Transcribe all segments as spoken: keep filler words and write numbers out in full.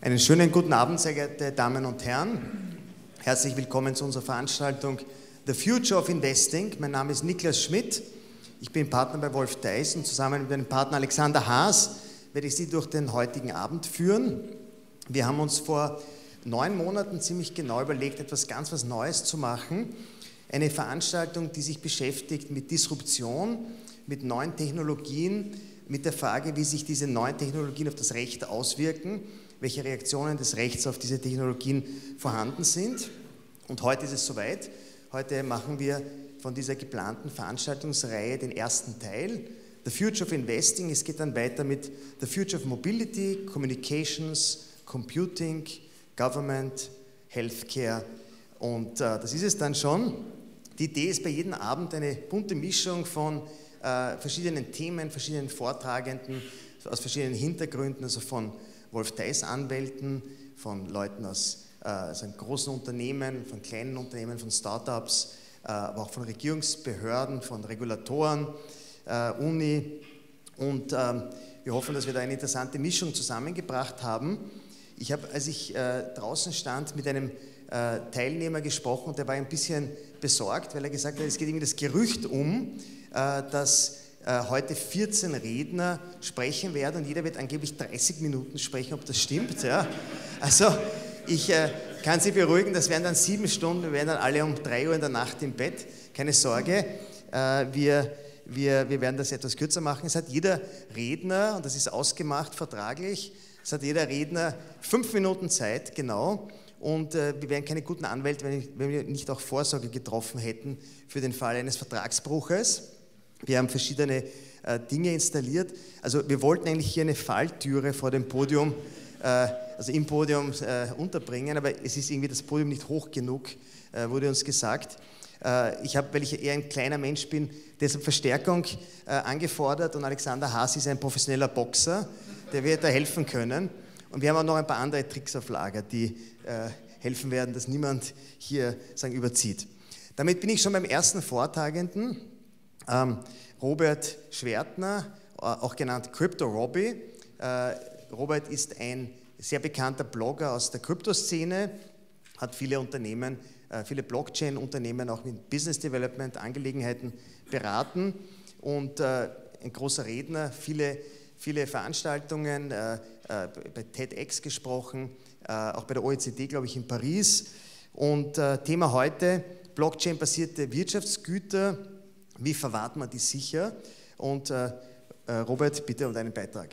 Einen schönen guten Abend, sehr geehrte Damen und Herren. Herzlich willkommen zu unserer Veranstaltung The Future of Investing. Mein Name ist Niklas Schmidt. Ich bin Partner bei Wolf Theiss und zusammen mit meinem Partner Alexander Haas werde ich Sie durch den heutigen Abend führen. Wir haben uns vor neun Monaten ziemlich genau überlegt, etwas ganz was Neues zu machen. Eine Veranstaltung, die sich beschäftigt mit Disruption, mit neuen Technologien, mit der Frage, wie sich diese neuen Technologien auf das Recht auswirken, welche Reaktionen des Rechts auf diese Technologien vorhanden sind. Und heute ist es soweit. Heute machen wir von dieser geplanten Veranstaltungsreihe den ersten Teil, The Future of Investing. Es geht dann weiter mit The Future of Mobility, Communications, Computing, Government, Healthcare und äh, das ist es dann schon. Die Idee ist bei jedem Abend eine bunte Mischung von äh, verschiedenen Themen, verschiedenen Vortragenden, aus verschiedenen Hintergründen, also von Wolf Theiss Anwälten, von Leuten aus äh, also großen Unternehmen, von kleinen Unternehmen, von Startups, äh, aber auch von Regierungsbehörden, von Regulatoren, äh, Uni und äh, wir hoffen, dass wir da eine interessante Mischung zusammengebracht haben. Ich habe, als ich äh, draußen stand, mit einem äh, Teilnehmer gesprochen und der war ein bisschen besorgt, weil er gesagt hat, es geht irgendwie das Gerücht um, äh, dass äh, heute vierzehn Redner sprechen werden und jeder wird angeblich dreißig Minuten sprechen, ob das stimmt. Ja? Also ich äh, kann Sie beruhigen, das werden dann sieben Stunden, wir werden dann alle um drei Uhr in der Nacht im Bett, keine Sorge, äh, wir, wir, wir werden das etwas kürzer machen. Es hat jeder Redner, und das ist ausgemacht vertraglich, es hat jeder Redner fünf Minuten Zeit, genau. Und äh, wir wären keine guten Anwälte, wenn, ich, wenn wir nicht auch Vorsorge getroffen hätten für den Fall eines Vertragsbruches. Wir haben verschiedene äh, Dinge installiert. Also wir wollten eigentlich hier eine Falltüre vor dem Podium, äh, also im Podium äh, unterbringen, aber es ist irgendwie das Podium nicht hoch genug, äh, wurde uns gesagt. Äh, ich habe, weil ich eher ein kleiner Mensch bin, deshalb Verstärkung äh, angefordert und Alexander Haas ist ein professioneller Boxer, der wird da helfen können. Und wir haben auch noch ein paar andere Tricks auf Lager, die äh, helfen werden, dass niemand hier sagen, überzieht. Damit bin ich schon beim ersten Vortragenden, ähm, Robert Schwertner, auch genannt Crypto Robbie. Äh, Robert ist ein sehr bekannter Blogger aus der Kryptoszene, hat viele Unternehmen, äh, viele Blockchain-Unternehmen auch mit Business Development Angelegenheiten beraten und äh, ein großer Redner, viele viele Veranstaltungen, äh, äh, bei TEDx gesprochen, äh, auch bei der O E C D, glaube ich, in Paris. Und äh, Thema heute, Blockchain-basierte Wirtschaftsgüter, wie verwahrt man die sicher? Und äh, äh, Robert, bitte um deinen Beitrag.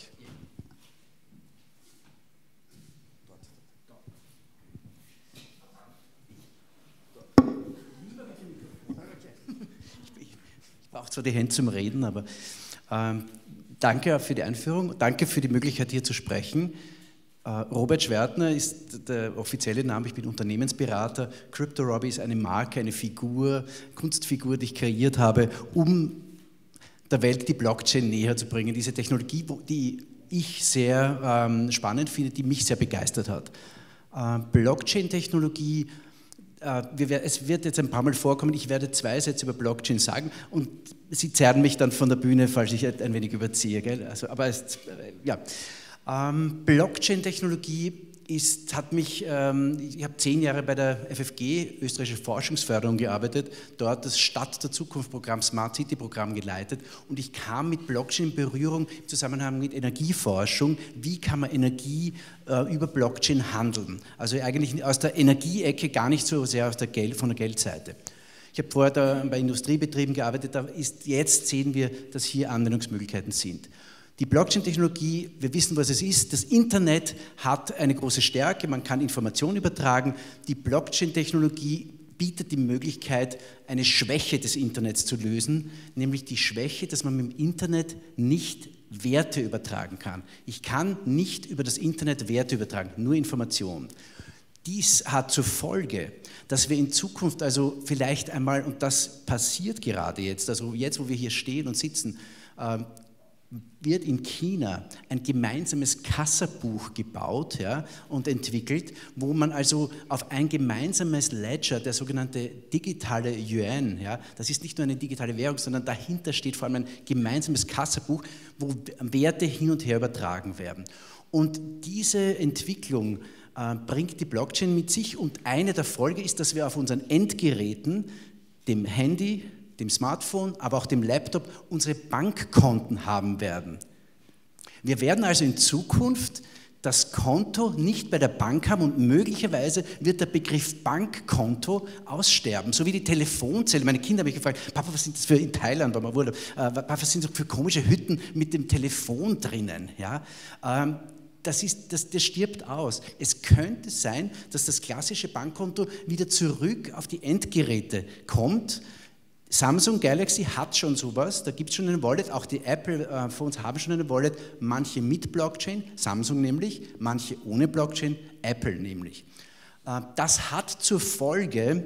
Ich brauche zwar die Hände zum Reden, aber ähm, danke für die Einführung, danke für die Möglichkeit, hier zu sprechen. Robert Schwertner ist der offizielle Name, ich bin Unternehmensberater. Crypto Robbie ist eine Marke, eine Figur, Kunstfigur, die ich kreiert habe, um der Welt die Blockchain näher zu bringen. Diese Technologie, die ich sehr ähm, spannend finde, die mich sehr begeistert hat. Äh, Blockchain-Technologie, es wird jetzt ein paar Mal vorkommen, ich werde zwei Sätze über Blockchain sagen und Sie zerren mich dann von der Bühne, falls ich ein wenig überziehe. Gell? Also, aber es, ja. ähm, Blockchain-Technologie ist, hat mich, ähm, ich habe zehn Jahre bei der F F G, österreichische Forschungsförderung, gearbeitet, dort das Stadt der Zukunft-Programm, Smart City-Programm geleitet und ich kam mit Blockchain in Berührung im Zusammenhang mit Energieforschung. Wie kann man Energie äh, über Blockchain handeln? Also eigentlich aus der Energieecke, gar nicht so sehr aus der Geld, von der Geldseite. Ich habe vorher da bei Industriebetrieben gearbeitet, da ist, jetzt sehen wir, dass hier Anwendungsmöglichkeiten sind. Die Blockchain-Technologie, wir wissen, was es ist. Das Internet hat eine große Stärke, man kann Informationen übertragen. Die Blockchain-Technologie bietet die Möglichkeit, eine Schwäche des Internets zu lösen, nämlich die Schwäche, dass man mit dem Internet nicht Werte übertragen kann. Ich kann nicht über das Internet Werte übertragen, nur Informationen. Dies hat zur Folge, dass wir in Zukunft also vielleicht einmal, und das passiert gerade jetzt, also jetzt, wo wir hier stehen und sitzen, wird in China ein gemeinsames Kassabuch gebaut, ja, und entwickelt, wo man also auf ein gemeinsames Ledger, der sogenannte digitale Yuan, ja, das ist nicht nur eine digitale Währung, sondern dahinter steht vor allem ein gemeinsames Kassabuch, wo Werte hin und her übertragen werden. Und diese Entwicklung äh, bringt die Blockchain mit sich, und eine der Folgen ist, dass wir auf unseren Endgeräten, dem Handy, dem Smartphone, aber auch dem Laptop, unsere Bankkonten haben werden. Wir werden also in Zukunft das Konto nicht bei der Bank haben, und möglicherweise wird der Begriff Bankkonto aussterben, so wie die Telefonzelle. Meine Kinder haben mich gefragt, Papa, was sind das für, in Thailand, weil man wurde, äh, Papa, was sind das für komische Hütten mit dem Telefon drinnen? Ja? Ähm, Das, ist, das, das stirbt aus. Es könnte sein, dass das klassische Bankkonto wieder zurück auf die Endgeräte kommt. Samsung Galaxy hat schon sowas, da gibt es schon eine Wallet, auch die Apple-Phones haben schon eine Wallet, manche mit Blockchain, Samsung nämlich, manche ohne Blockchain, Apple nämlich. Das hat zur Folge,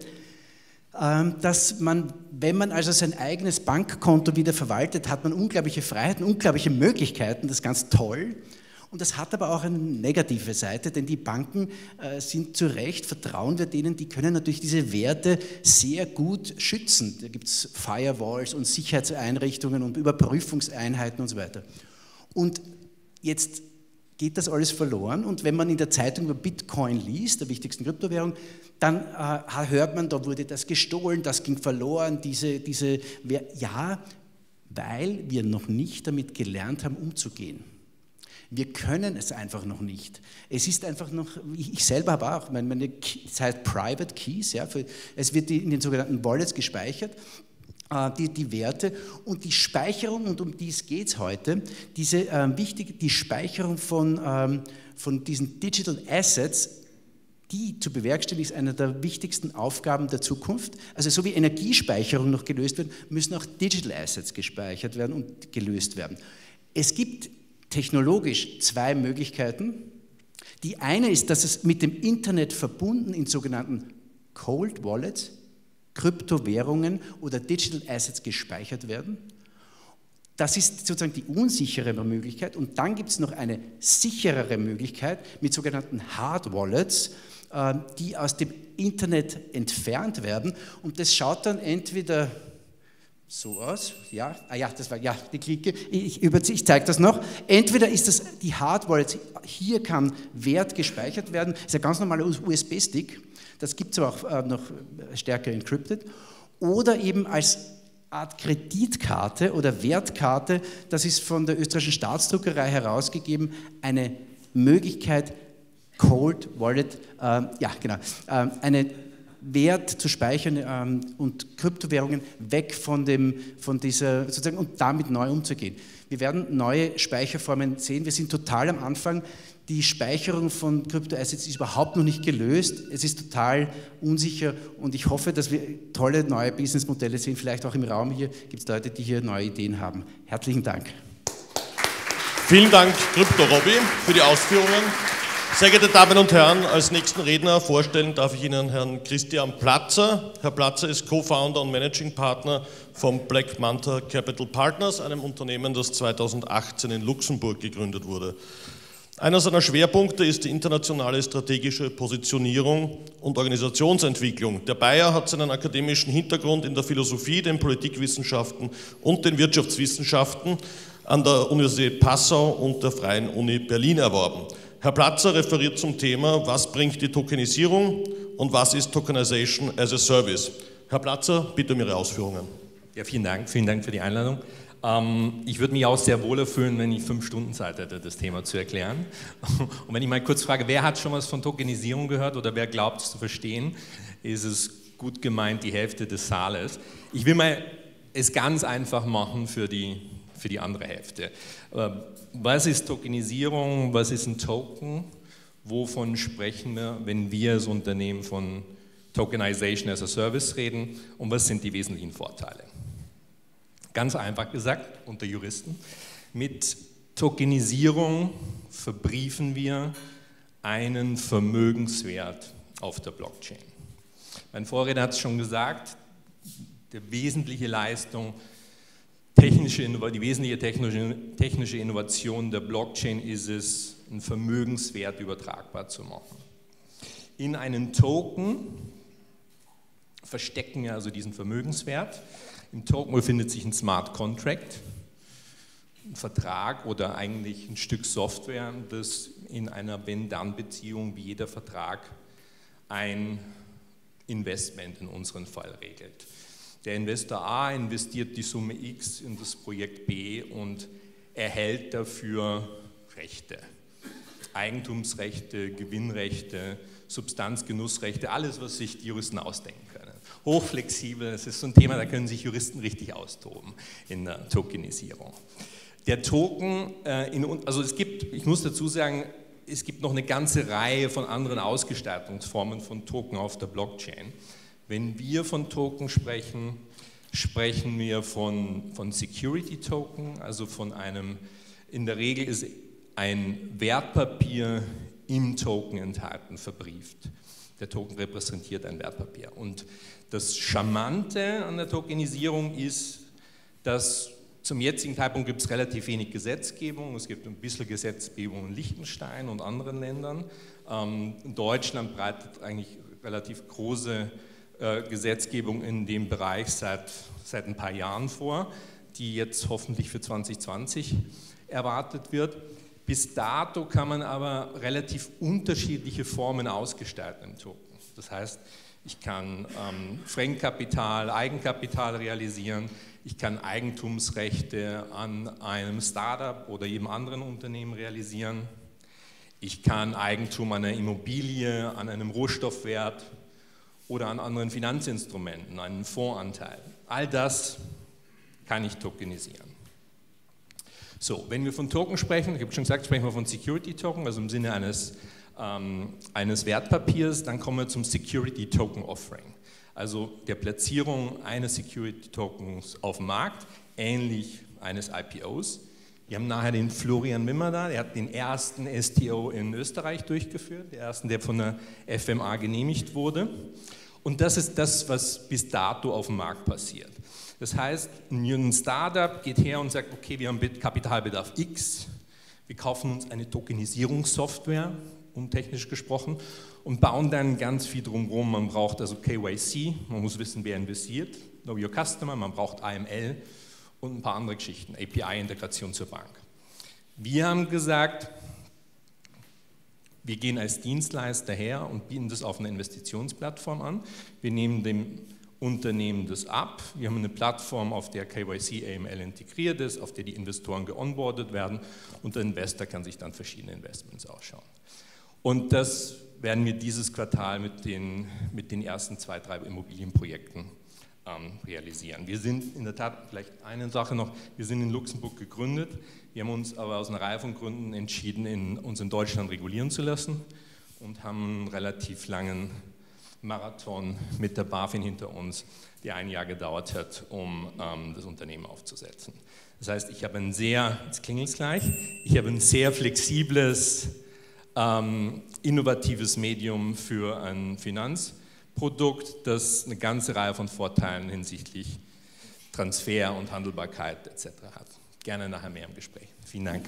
dass man, wenn man also sein eigenes Bankkonto wieder verwaltet, hat man unglaubliche Freiheiten, unglaubliche Möglichkeiten, das ist ganz toll. Und das hat aber auch eine negative Seite, denn die Banken äh, sind zu Recht, vertrauen wir denen, die können natürlich diese Werte sehr gut schützen. Da gibt es Firewalls und Sicherheitseinrichtungen und Überprüfungseinheiten und so weiter. Und jetzt geht das alles verloren, und wenn man in der Zeitung über Bitcoin liest, der wichtigsten Kryptowährung, dann äh, hört man, da wurde das gestohlen, das ging verloren, diese, diese, ja, weil wir noch nicht damit gelernt haben, umzugehen. Wir können es einfach noch nicht. Es ist einfach noch, ich selber habe auch, meine, meine das heißt Private Keys, ja, für, es wird in den sogenannten Wallets gespeichert, äh, die, die Werte, und die Speicherung, und um dies geht es heute, diese, äh, wichtige, die Speicherung von, ähm, von diesen Digital Assets, die zu bewerkstelligen, ist eine der wichtigsten Aufgaben der Zukunft. Also so wie Energiespeicherung noch gelöst wird, müssen auch Digital Assets gespeichert werden und gelöst werden. Es gibt technologisch zwei Möglichkeiten. Die eine ist, dass es mit dem Internet verbunden in sogenannten Cold Wallets, Kryptowährungen oder Digital Assets gespeichert werden. Das ist sozusagen die unsichere Möglichkeit. Und dann gibt es noch eine sicherere Möglichkeit mit sogenannten Hard Wallets, die aus dem Internet entfernt werden. Und das schaut dann entweder so aus, ja, ah ja, das war, ja, die Clique, ich, ich, ich zeige das noch. Entweder ist das die Hard Wallet, hier kann Wert gespeichert werden, das ist ein ganz normaler U S B-Stick, das gibt es aber auch äh, noch stärker encrypted, oder eben als Art Kreditkarte oder Wertkarte, das ist von der österreichischen Staatsdruckerei herausgegeben, eine Möglichkeit, Cold Wallet, äh, ja genau, äh, eine Wert zu speichern ähm, und Kryptowährungen weg von, dem, von dieser, sozusagen, und damit neu umzugehen. Wir werden neue Speicherformen sehen, wir sind total am Anfang. Die Speicherung von Kryptoassets ist überhaupt noch nicht gelöst, es ist total unsicher, und ich hoffe, dass wir tolle neue Businessmodelle sehen, vielleicht auch im Raum hier gibt es Leute, die hier neue Ideen haben. Herzlichen Dank. Vielen Dank, Krypto-Robby, für die Ausführungen. Sehr geehrte Damen und Herren, als nächsten Redner vorstellen darf ich Ihnen Herrn Christian Platzer. Herr Platzer ist Co-Founder und Managing Partner von Black Manta Capital Partners, einem Unternehmen, das zweitausendachtzehn in Luxemburg gegründet wurde. Einer seiner Schwerpunkte ist die internationale strategische Positionierung und Organisationsentwicklung. Der Bayer hat seinen akademischen Hintergrund in der Philosophie, den Politikwissenschaften und den Wirtschaftswissenschaften an der Universität Passau und der Freien Uni Berlin erworben. Herr Platzer referiert zum Thema, was bringt die Tokenisierung und was ist Tokenization as a Service. Herr Platzer, bitte um Ihre Ausführungen. Ja, vielen Dank, vielen Dank für die Einladung. Ähm, ich würde mich auch sehr wohl fühlen, wenn ich fünf Stunden Zeit hätte, das Thema zu erklären. Und wenn ich mal kurz frage, wer hat schon was von Tokenisierung gehört oder wer glaubt es zu verstehen, ist es gut gemeint die Hälfte des Saales. Ich will mal es ganz einfach machen für die, für die andere Hälfte. Was ist Tokenisierung, was ist ein Token, wovon sprechen wir, wenn wir als Unternehmen von Tokenization as a Service reden, und was sind die wesentlichen Vorteile? Ganz einfach gesagt, unter Juristen, mit Tokenisierung verbriefen wir einen Vermögenswert auf der Blockchain. Mein Vorredner hat es schon gesagt, die wesentliche Leistung technische, die wesentliche technische, technische Innovation der Blockchain ist es, einen Vermögenswert übertragbar zu machen. In einen Token verstecken wir also diesen Vermögenswert. Im Token befindet sich ein Smart Contract, ein Vertrag oder eigentlich ein Stück Software, das in einer Wenn-Dann-Beziehung wie jeder Vertrag ein Investment in unserem Fall regelt. Der Investor A investiert die Summe X in das Projekt B und erhält dafür Rechte. Eigentumsrechte, Gewinnrechte, Substanzgenussrechte, alles, was sich die Juristen ausdenken können. Hochflexibel, das ist so ein Thema, da können sich Juristen richtig austoben in der Tokenisierung. Der Token, äh, in, also es gibt, ich muss dazu sagen, es gibt noch eine ganze Reihe von anderen Ausgestaltungsformen von Token auf der Blockchain. Wenn wir von Token sprechen, sprechen wir von, von Security Token, also von einem, in der Regel ist ein Wertpapier im Token enthalten, verbrieft. Der Token repräsentiert ein Wertpapier. Und das Charmante an der Tokenisierung ist, dass zum jetzigen Zeitpunkt gibt es relativ wenig Gesetzgebung. Es gibt ein bisschen Gesetzgebung in Liechtenstein und anderen Ländern. Ähm, Deutschland breitet eigentlich relativ große äh, Gesetzgebung in dem Bereich seit, seit ein paar Jahren vor, die jetzt hoffentlich für zwanzig zwanzig erwartet wird. Bis dato kann man aber relativ unterschiedliche Formen ausgestalten im Token. Das heißt, ich kann ähm, Fremdkapital, Eigenkapital realisieren, ich kann Eigentumsrechte an einem Startup oder jedem anderen Unternehmen realisieren, ich kann Eigentum an einer Immobilie, an einem Rohstoffwert oder an anderen Finanzinstrumenten, einen Fondsanteil. All das kann ich tokenisieren. So, wenn wir von Token sprechen, ich habe schon gesagt, sprechen wir von Security Token, also im Sinne eines, ähm, eines Wertpapiers, dann kommen wir zum Security Token Offering, also der Platzierung eines Security Tokens auf dem Markt, ähnlich eines I P Os. Wir haben nachher den Florian Wimmer da, der hat den ersten S T O in Österreich durchgeführt, den ersten, der von der F M A genehmigt wurde. Und das ist das, was bis dato auf dem Markt passiert. Das heißt, ein Startup geht her und sagt, okay, wir haben Kapitalbedarf X, wir kaufen uns eine Tokenisierungssoftware, untechnisch gesprochen, und bauen dann ganz viel drumherum. Man braucht also K Y C, man muss wissen, wer investiert, Know Your Customer, man braucht I M L und ein paar andere Geschichten, A P I-Integration zur Bank. Wir haben gesagt, wir gehen als Dienstleister her und bieten das auf einer Investitionsplattform an. Wir nehmen dem Unternehmen das ab. Wir haben eine Plattform, auf der K Y C A M L integriert ist, auf der die Investoren geonboardet werden und der Investor kann sich dann verschiedene Investments ausschauen. Und das werden wir dieses Quartal mit den, mit den ersten zwei, drei Immobilienprojekten ähm, realisieren. Wir sind in der Tat, vielleicht eine Sache noch, wir sind in Luxemburg gegründet, wir haben uns aber aus einer Reihe von Gründen entschieden, in, uns in Deutschland regulieren zu lassen und haben einen relativ langen Marathon mit der BaFin hinter uns, der ein Jahr gedauert hat, um ähm, das Unternehmen aufzusetzen. Das heißt, ich habe ein sehr, jetzt klingelt es gleich, ich habe ein sehr flexibles, ähm, innovatives Medium für ein Finanzprodukt, das eine ganze Reihe von Vorteilen hinsichtlich Transfer und Handelbarkeit et cetera hat. Gerne nachher mehr im Gespräch. Vielen Dank.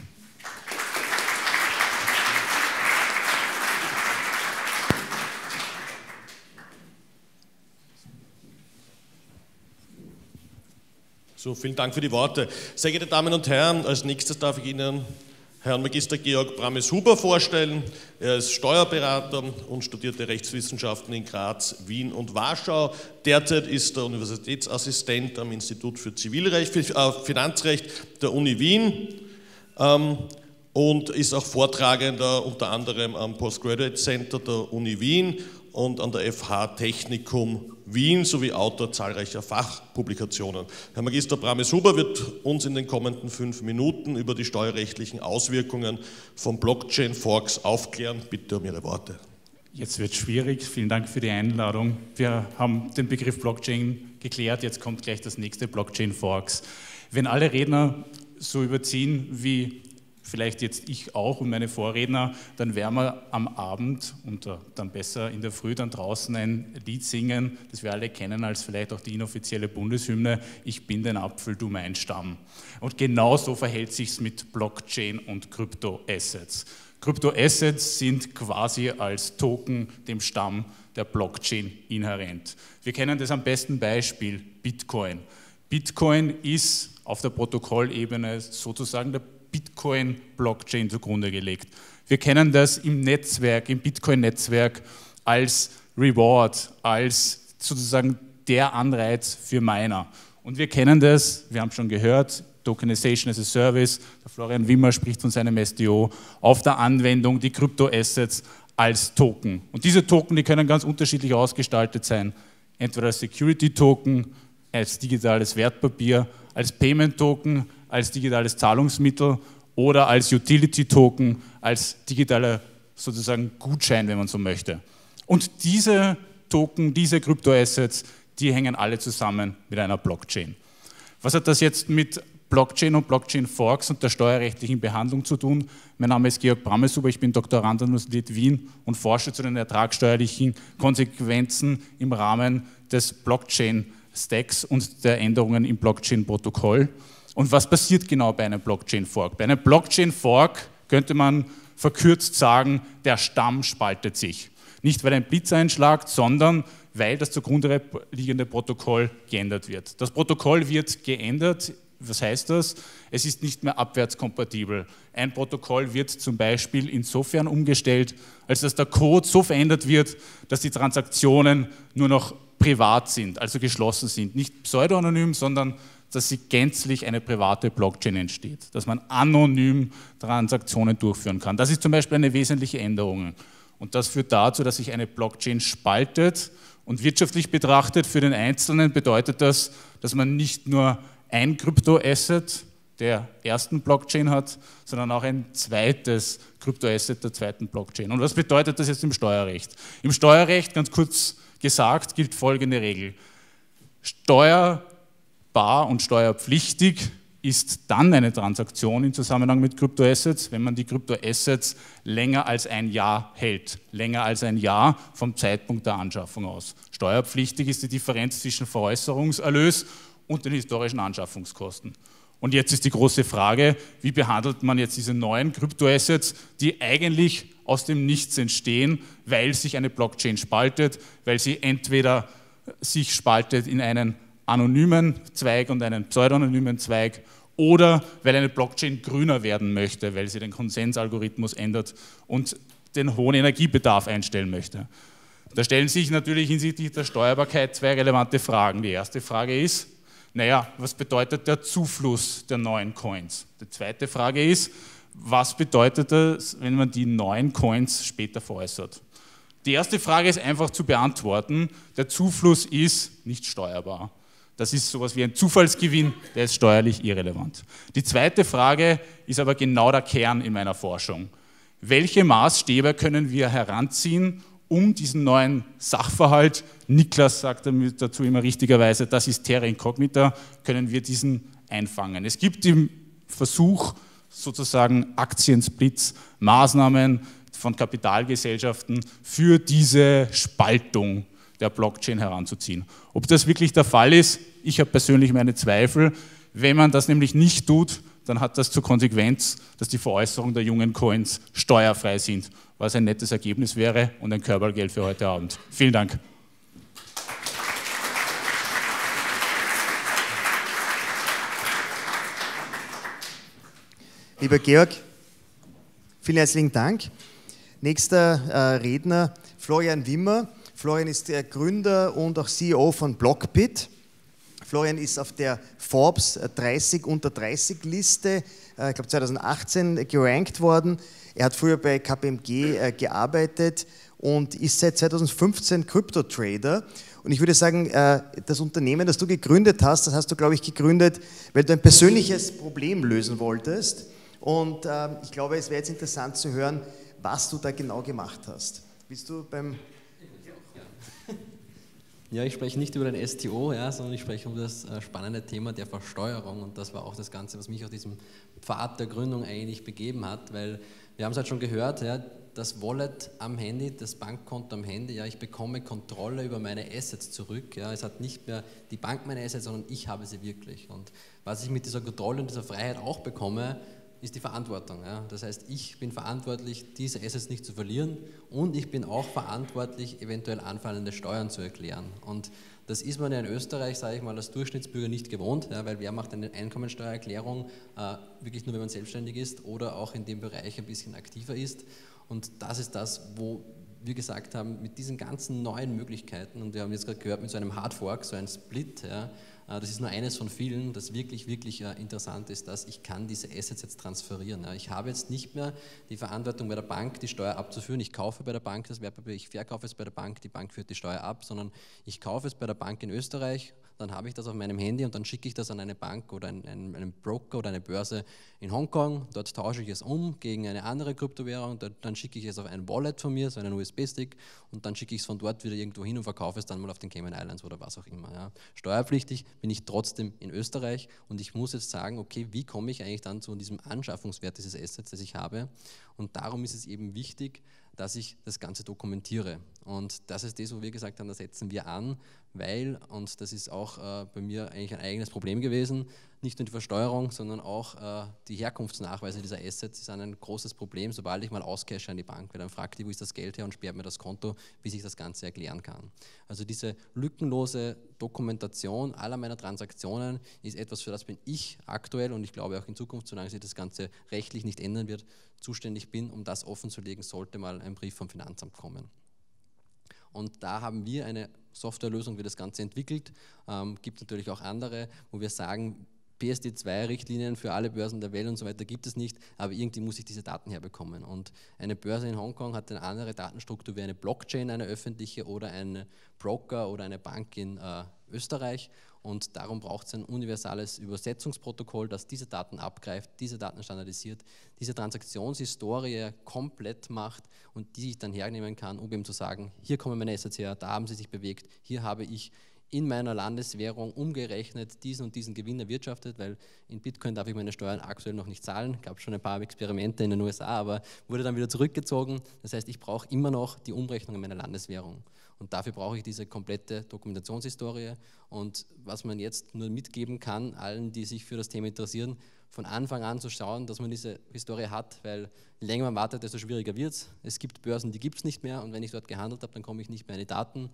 So, vielen Dank für die Worte. Sehr geehrte Damen und Herren, als nächstes darf ich Ihnen Herrn Magister Georg Brammes-Huber vorstellen. Er ist Steuerberater und studierte Rechtswissenschaften in Graz, Wien und Warschau. Derzeit ist er Universitätsassistent am Institut für Zivilrecht, für, äh, Finanzrecht der Uni Wien ähm, und ist auch Vortragender unter anderem am Postgraduate Center der Uni Wien und an der F H Technikum Wien sowie Autor zahlreicher Fachpublikationen. Herr Magister Brammes-Huber wird uns in den kommenden fünf Minuten über die steuerrechtlichen Auswirkungen von Blockchain-Forks aufklären. Bitte um Ihre Worte. Jetzt wird es schwierig. Vielen Dank für die Einladung. Wir haben den Begriff Blockchain geklärt. Jetzt kommt gleich das nächste, Blockchain-Forks. Wenn alle Redner so überziehen wie vielleicht jetzt ich auch und meine Vorredner, dann werden wir am Abend und dann besser in der Früh dann draußen ein Lied singen, das wir alle kennen als vielleicht auch die inoffizielle Bundeshymne, Ich bin dein Apfel, du mein Stamm. Und genau so verhält sich es mit Blockchain und Kryptoassets. Kryptoassets sind quasi als Token dem Stamm der Blockchain inhärent. Wir kennen das am besten Beispiel Bitcoin. Bitcoin ist auf der Protokollebene sozusagen der Bitcoin-Blockchain zugrunde gelegt. Wir kennen das im Netzwerk, im Bitcoin-Netzwerk als Reward, als sozusagen der Anreiz für Miner. Und wir kennen das, wir haben schon gehört, Tokenization as a Service, der Florian Wimmer spricht von seinem S D O, auf der Anwendung die Kryptoassets als Token. Und diese Token, die können ganz unterschiedlich ausgestaltet sein, entweder als Security-Token, als digitales Wertpapier, als Payment-Token, als digitales Zahlungsmittel oder als Utility-Token, als digitaler sozusagen Gutschein, wenn man so möchte. Und diese Token, diese Kryptoassets, die hängen alle zusammen mit einer Blockchain. Was hat das jetzt mit Blockchain und Blockchain-Forks und der steuerrechtlichen Behandlung zu tun? Mein Name ist Georg Brameshuber, ich bin Doktorand an der Universität Wien und forsche zu den ertragssteuerlichen Konsequenzen im Rahmen des Blockchain-Stacks und der Änderungen im Blockchain-Protokoll. Und was passiert genau bei einem Blockchain-Fork? Bei einem Blockchain-Fork könnte man verkürzt sagen, der Stamm spaltet sich. Nicht, weil ein Blitz einschlägt, sondern weil das zugrunde liegende Protokoll geändert wird. Das Protokoll wird geändert. Was heißt das? Es ist nicht mehr abwärtskompatibel. Ein Protokoll wird zum Beispiel insofern umgestellt, als dass der Code so verändert wird, dass die Transaktionen nur noch privat sind, also geschlossen sind. Nicht pseudoanonym, sondern dass sie gänzlich eine private Blockchain entsteht, dass man anonym Transaktionen durchführen kann. Das ist zum Beispiel eine wesentliche Änderung. Und das führt dazu, dass sich eine Blockchain spaltet und wirtschaftlich betrachtet für den Einzelnen bedeutet das, dass man nicht nur ein Kryptoasset der ersten Blockchain hat, sondern auch ein zweites Kryptoasset der zweiten Blockchain. Und was bedeutet das jetzt im Steuerrecht? Im Steuerrecht, ganz kurz gesagt, gilt folgende Regel. Steuerbar und steuerpflichtig ist dann eine Transaktion im Zusammenhang mit Kryptoassets, wenn man die Kryptoassets länger als ein Jahr hält. Länger als ein Jahr vom Zeitpunkt der Anschaffung aus. Steuerpflichtig ist die Differenz zwischen Veräußerungserlös und den historischen Anschaffungskosten. Und jetzt ist die große Frage, wie behandelt man jetzt diese neuen Kryptoassets, die eigentlich aus dem Nichts entstehen, weil sich eine Blockchain spaltet, weil sie entweder sich spaltet in einen anonymen Zweig und einen pseudonymen Zweig oder weil eine Blockchain grüner werden möchte, weil sie den Konsensalgorithmus ändert und den hohen Energiebedarf einstellen möchte. Da stellen sich natürlich hinsichtlich der Steuerbarkeit zwei relevante Fragen. Die erste Frage ist, naja, was bedeutet der Zufluss der neuen Coins? Die zweite Frage ist, was bedeutet das, wenn man die neuen Coins später veräußert? Die erste Frage ist einfach zu beantworten. Der Zufluss ist nicht steuerbar. Das ist sowas wie ein Zufallsgewinn, der ist steuerlich irrelevant. Die zweite Frage ist aber genau der Kern in meiner Forschung. Welche Maßstäbe können wir heranziehen, um diesen neuen Sachverhalt, Niklas sagt dazu immer richtigerweise, das ist Terra Incognita, können wir diesen einfangen. Es gibt im Versuch, sozusagen Aktiensplits, Maßnahmen von Kapitalgesellschaften für diese Spaltung der Blockchain heranzuziehen. Ob das wirklich der Fall ist, ich habe persönlich meine Zweifel. Wenn man das nämlich nicht tut, dann hat das zur Konsequenz, dass die Veräußerung der jungen Coins steuerfrei sind, was ein nettes Ergebnis wäre und ein Körpergeld für heute Abend. Vielen Dank. Lieber Georg, vielen herzlichen Dank. Nächster äh, Redner, Florian Wimmer. Florian ist der Gründer und auch C E O von Blockbit. Florian ist auf der Forbes dreißig unter dreißig Liste, äh, ich glaube zweitausendachtzehn, gerankt worden. Er hat früher bei K P M G äh, gearbeitet und ist seit zweitausendfünfzehn Krypto-Trader. Und ich würde sagen, äh, das Unternehmen, das du gegründet hast, das hast du, glaube ich, gegründet, weil du ein persönliches Problem lösen wolltest. Und äh, ich glaube, es wäre jetzt interessant zu hören, was du da genau gemacht hast. Bist du beim... Ja, ich spreche nicht über den S T O, ja, sondern ich spreche über das äh, spannende Thema der Versteuerung, und das war auch das Ganze, was mich auf diesem Pfad der Gründung eigentlich begeben hat, weil wir haben es halt schon gehört, ja, das Wallet am Handy, das Bankkonto am Handy, ja, ich bekomme Kontrolle über meine Assets zurück. Ja, es hat nicht mehr die Bank meine Assets, sondern ich habe sie wirklich. Und was ich mit dieser Kontrolle und dieser Freiheit auch bekomme, ist die Verantwortung. Ja. Das heißt, ich bin verantwortlich, diese Assets nicht zu verlieren, und ich bin auch verantwortlich, eventuell anfallende Steuern zu erklären. Und das ist man ja in Österreich, sage ich mal, als Durchschnittsbürger nicht gewohnt, ja, weil wer macht eine Einkommensteuererklärung, äh, wirklich nur, wenn man selbstständig ist oder auch in dem Bereich ein bisschen aktiver ist. Und das ist das, wo wir gesagt haben, mit diesen ganzen neuen Möglichkeiten, und wir haben jetzt gerade gehört, mit so einem Hardfork, so ein Split, ja, das ist nur eines von vielen, das wirklich, wirklich interessant ist, dass ich kann diese Assets jetzt transferieren. Ja. Ich habe jetzt nicht mehr die Verantwortung bei der Bank, die Steuer abzuführen. Ich kaufe bei der Bank das Wertpapier, ich verkaufe es bei der Bank, die Bank führt die Steuer ab, sondern ich kaufe es bei der Bank in Österreich, dann habe ich das auf meinem Handy und dann schicke ich das an eine Bank oder einen, einen, einen Broker oder eine Börse in Hongkong. Dort tausche ich es um gegen eine andere Kryptowährung, dann schicke ich es auf ein Wallet von mir, so einen U S B-Stick, und dann schicke ich es von dort wieder irgendwo hin und verkaufe es dann mal auf den Cayman Islands oder was auch immer. Ja. Steuerpflichtig bin ich trotzdem in Österreich, und ich muss jetzt sagen, okay, wie komme ich eigentlich dann zu diesem Anschaffungswert dieses Assets, das ich habe? Und darum ist es eben wichtig, dass ich das Ganze dokumentiere. Und das ist das, wo wir gesagt haben, da setzen wir an, weil, und das ist auch äh, bei mir eigentlich ein eigenes Problem gewesen, nicht nur die Versteuerung, sondern auch äh, die Herkunftsnachweise dieser Assets ist ein großes Problem. Sobald ich mal auscashe an die Bank, weil dann fragt die, wo ist das Geld her, und sperrt mir das Konto, bis ich das Ganze erklären kann. Also diese lückenlose Dokumentation aller meiner Transaktionen ist etwas, für das bin ich aktuell, und ich glaube auch in Zukunft, solange sich das Ganze rechtlich nicht ändern wird, zuständig bin, um das offenzulegen, sollte mal ein Brief vom Finanzamt kommen. Und da haben wir eine Softwarelösung für das Ganze entwickelt. Ähm, gibt natürlich auch andere, wo wir sagen, P S D zwei Richtlinien für alle Börsen der Welt und so weiter gibt es nicht, aber irgendwie muss ich diese Daten herbekommen. Und eine Börse in Hongkong hat eine andere Datenstruktur wie eine Blockchain, eine öffentliche, oder ein Broker oder eine Bank in äh, Österreich. Und darum braucht es ein universales Übersetzungsprotokoll, das diese Daten abgreift, diese Daten standardisiert, diese Transaktionshistorie komplett macht und die ich dann hernehmen kann, um eben zu sagen, hier kommen meine Assets her, da haben sie sich bewegt, hier habe ich in meiner Landeswährung umgerechnet diesen und diesen Gewinn erwirtschaftet, weil in Bitcoin darf ich meine Steuern aktuell noch nicht zahlen. Gab schon ein paar Experimente in den U S A, aber wurde dann wieder zurückgezogen. Das heißt, ich brauche immer noch die Umrechnung in meiner Landeswährung. Und dafür brauche ich diese komplette Dokumentationshistorie. Und was man jetzt nur mitgeben kann, allen, die sich für das Thema interessieren, von Anfang an zu schauen, dass man diese Historie hat, weil je länger man wartet, desto schwieriger wird es. Es gibt Börsen, die gibt es nicht mehr, und wenn ich dort gehandelt habe, dann komme ich nicht mehr an die Daten.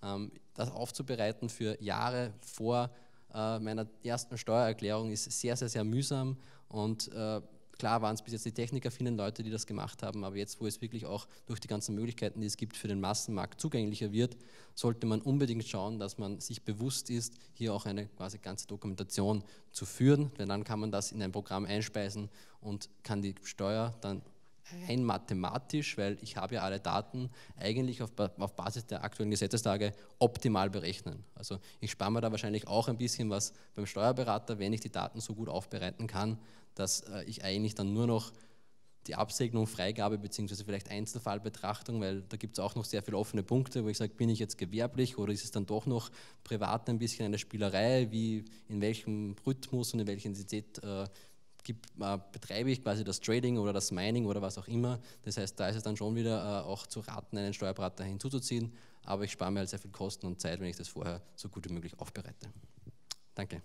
Das aufzubereiten für Jahre vor meiner ersten Steuererklärung ist sehr, sehr, sehr mühsam, und klar waren es bis jetzt die technikaffinen Leute, die das gemacht haben, aber jetzt, wo es wirklich auch durch die ganzen Möglichkeiten, die es gibt, für den Massenmarkt zugänglicher wird, sollte man unbedingt schauen, dass man sich bewusst ist, hier auch eine quasi ganze Dokumentation zu führen, denn dann kann man das in ein Programm einspeisen und kann die Steuer dann rein mathematisch, weil ich habe ja alle Daten eigentlich auf, auf Basis der aktuellen Gesetzeslage optimal berechnen. Also ich spare mir da wahrscheinlich auch ein bisschen was beim Steuerberater, wenn ich die Daten so gut aufbereiten kann, dass äh, ich eigentlich dann nur noch die Absegnung, Freigabe bzw. vielleicht Einzelfallbetrachtung, weil da gibt es auch noch sehr viele offene Punkte, wo ich sage, bin ich jetzt gewerblich oder ist es dann doch noch privat ein bisschen eine Spielerei, wie in welchem Rhythmus und in welcher Intensität äh, Gibt, äh, betreibe ich quasi das Trading oder das Mining oder was auch immer. Das heißt, da ist es dann schon wieder äh, auch zu raten, einen Steuerberater hinzuzuziehen, aber ich spare mir halt sehr viel Kosten und Zeit, wenn ich das vorher so gut wie möglich aufbereite. Danke.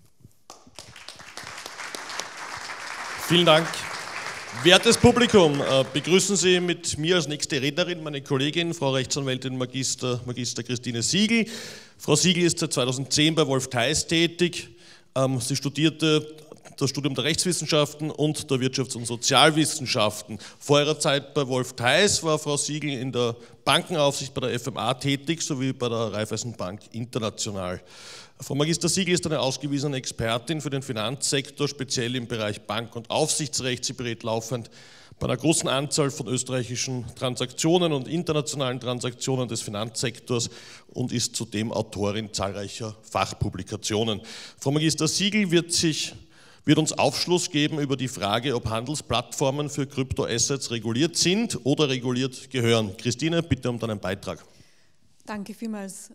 Vielen Dank. Wertes Publikum, äh, begrüßen Sie mit mir als nächste Rednerin meine Kollegin, Frau Rechtsanwältin Magister, Magister Christine Siegel. Frau Siegel ist seit zweitausendzehn bei Wolf Theis tätig. Ähm, sie studierte das Studium der Rechtswissenschaften und der Wirtschafts- und Sozialwissenschaften. Vor ihrer Zeit bei Wolf Theis war Frau Siegel in der Bankenaufsicht bei der F M A tätig, sowie bei der Raiffeisenbank International. Frau Magister Siegel ist eine ausgewiesene Expertin für den Finanzsektor, speziell im Bereich Bank- und Aufsichtsrecht. Sie berät laufend bei einer großen Anzahl von österreichischen Transaktionen und internationalen Transaktionen des Finanzsektors und ist zudem Autorin zahlreicher Fachpublikationen. Frau Magister Siegel wird sich wird uns Aufschluss geben über die Frage, ob Handelsplattformen für Kryptoassets reguliert sind oder reguliert gehören. Christine, bitte um deinen Beitrag. Danke vielmals.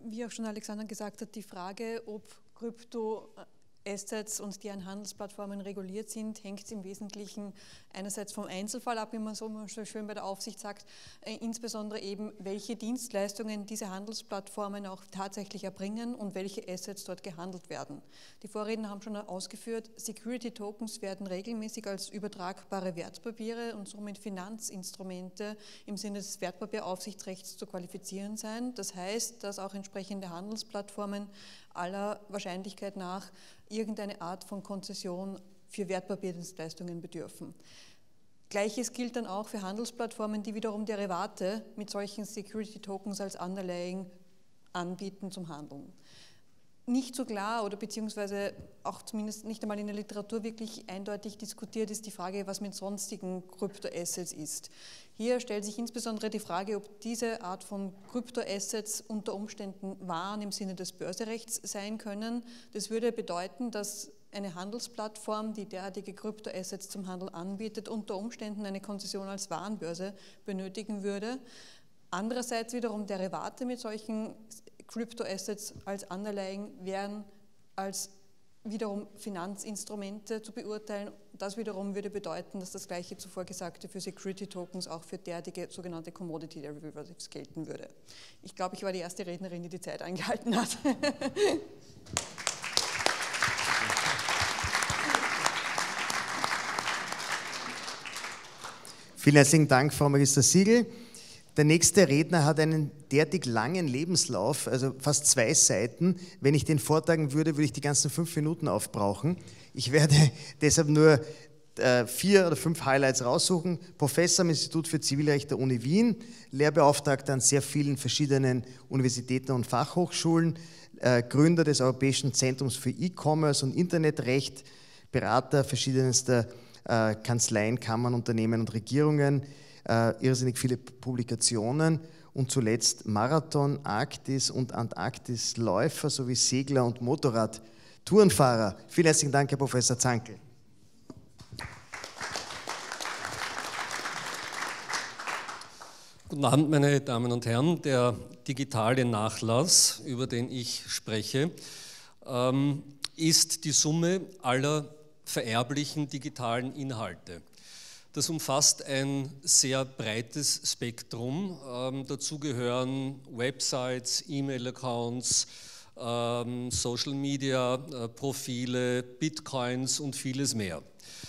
wie auch schon Alexander gesagt hat, die Frage, ob Krypto-Assets und deren Handelsplattformen reguliert sind, hängt im Wesentlichen einerseits vom Einzelfall ab, wie man so schön bei der Aufsicht sagt, äh, insbesondere eben, welche Dienstleistungen diese Handelsplattformen auch tatsächlich erbringen und welche Assets dort gehandelt werden. Die Vorredner haben schon ausgeführt, Security Tokens werden regelmäßig als übertragbare Wertpapiere und somit Finanzinstrumente im Sinne des Wertpapieraufsichtsrechts zu qualifizieren sein. Das heißt, dass auch entsprechende Handelsplattformen aller Wahrscheinlichkeit nach irgendeine Art von Konzession für Wertpapierdienstleistungen bedürfen. Gleiches gilt dann auch für Handelsplattformen, die wiederum Derivate mit solchen Security Tokens als Underlying anbieten zum Handeln. Nicht so klar oder beziehungsweise auch zumindest nicht einmal in der Literatur wirklich eindeutig diskutiert ist die Frage, was mit sonstigen Kryptoassets ist. Hier stellt sich insbesondere die Frage, ob diese Art von Kryptoassets unter Umständen Waren im Sinne des Börserechts sein können. Das würde bedeuten, dass eine Handelsplattform, die derartige Kryptoassets zum Handel anbietet, unter Umständen eine Konzession als Warenbörse benötigen würde. Andererseits wiederum Derivate mit solchen Kryptoassets als Underlying wären als wiederum Finanzinstrumente zu beurteilen. Das wiederum würde bedeuten, dass das gleiche zuvor Gesagte für Security Tokens auch für derartige sogenannte Commodity Derivatives gelten würde. Ich glaube, ich war die erste Rednerin, die die Zeit eingehalten hat. Vielen herzlichen Dank, Frau Magister Siegel. Der nächste Redner hat einen derartig langen Lebenslauf, also fast zwei Seiten. Wenn ich den vortragen würde, würde ich die ganzen fünf Minuten aufbrauchen. Ich werde deshalb nur äh, vier oder fünf Highlights raussuchen. Professor am Institut für Zivilrecht der Uni Wien, Lehrbeauftragter an sehr vielen verschiedenen Universitäten und Fachhochschulen, äh, Gründer des Europäischen Zentrums für E-Commerce und Internetrecht, Berater verschiedenster äh, Kanzleien, Kammern, Unternehmen und Regierungen, Uh, irrsinnig viele Publikationen und zuletzt Marathon, Arktis und Antarktisläufer sowie Segler und Motorrad-Tourenfahrer. Vielen herzlichen Dank, Herr Professor Zankl. Guten Abend, meine Damen und Herren. Der digitale Nachlass, über den ich spreche, ähm, ist die Summe aller vererblichen digitalen Inhalte. Das umfasst ein sehr breites Spektrum. Ähm, dazu gehören Websites, E-Mail-Accounts, ähm, Social-Media-Profile, Bitcoins und vieles mehr.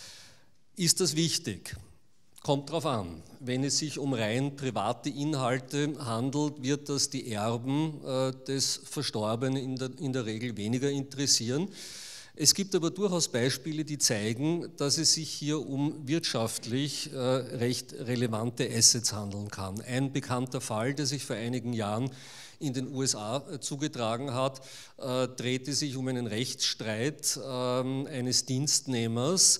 Ist das wichtig? Kommt drauf an. Wenn es sich um rein private Inhalte handelt, wird das die Erben äh, des Verstorbenen in der, in der Regel weniger interessieren. Es gibt aber durchaus Beispiele, die zeigen, dass es sich hier um wirtschaftlich äh, recht relevante Assets handeln kann. Ein bekannter Fall, der sich vor einigen Jahren in den U S A äh, zugetragen hat, äh, drehte sich um einen Rechtsstreit äh, eines Dienstnehmers,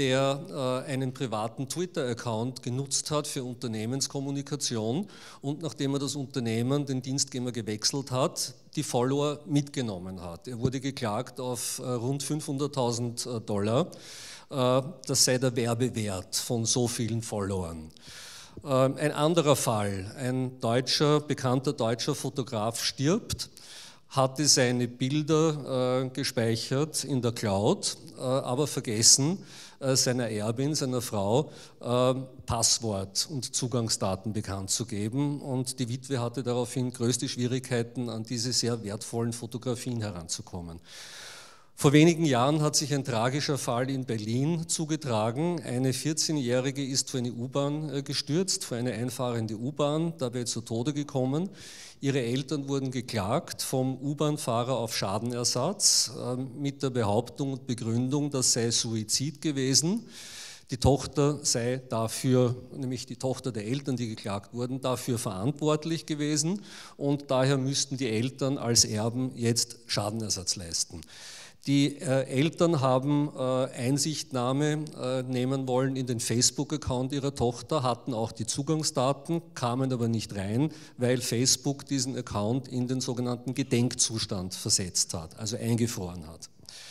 der äh, einen privaten Twitter-Account genutzt hat für Unternehmenskommunikation und nachdem er das Unternehmen, den Dienstgeber gewechselt hat, die Follower mitgenommen hat. Er wurde geklagt auf äh, rund fünfhunderttausend äh, Dollar. Äh, das sei der Werbewert von so vielen Followern. Äh, ein anderer Fall, ein deutscher, bekannter deutscher Fotograf stirbt, hatte seine Bilder äh, gespeichert in der Cloud, äh, aber vergessen, seiner Erbin, seiner Frau, äh, Passwort und Zugangsdaten bekannt zu geben. Und die Witwe hatte daraufhin größte Schwierigkeiten, an diese sehr wertvollen Fotografien heranzukommen. Vor wenigen Jahren hat sich ein tragischer Fall in Berlin zugetragen. Eine vierzehnjährige ist vor eine U-Bahn gestürzt, vor eine einfahrende U-Bahn, dabei zu Tode gekommen. Ihre Eltern wurden geklagt vom U-Bahn-Fahrer auf Schadenersatz äh, mit der Behauptung und Begründung, das sei Suizid gewesen. Die Tochter sei dafür, nämlich die Tochter der Eltern, die geklagt wurden, dafür verantwortlich gewesen und daher müssten die Eltern als Erben jetzt Schadenersatz leisten. Die äh, Eltern haben äh, Einsichtnahme äh, nehmen wollen in den Facebook-Account ihrer Tochter, hatten auch die Zugangsdaten, kamen aber nicht rein, weil Facebook diesen Account in den sogenannten Gedenkzustand versetzt hat, also eingefroren hat.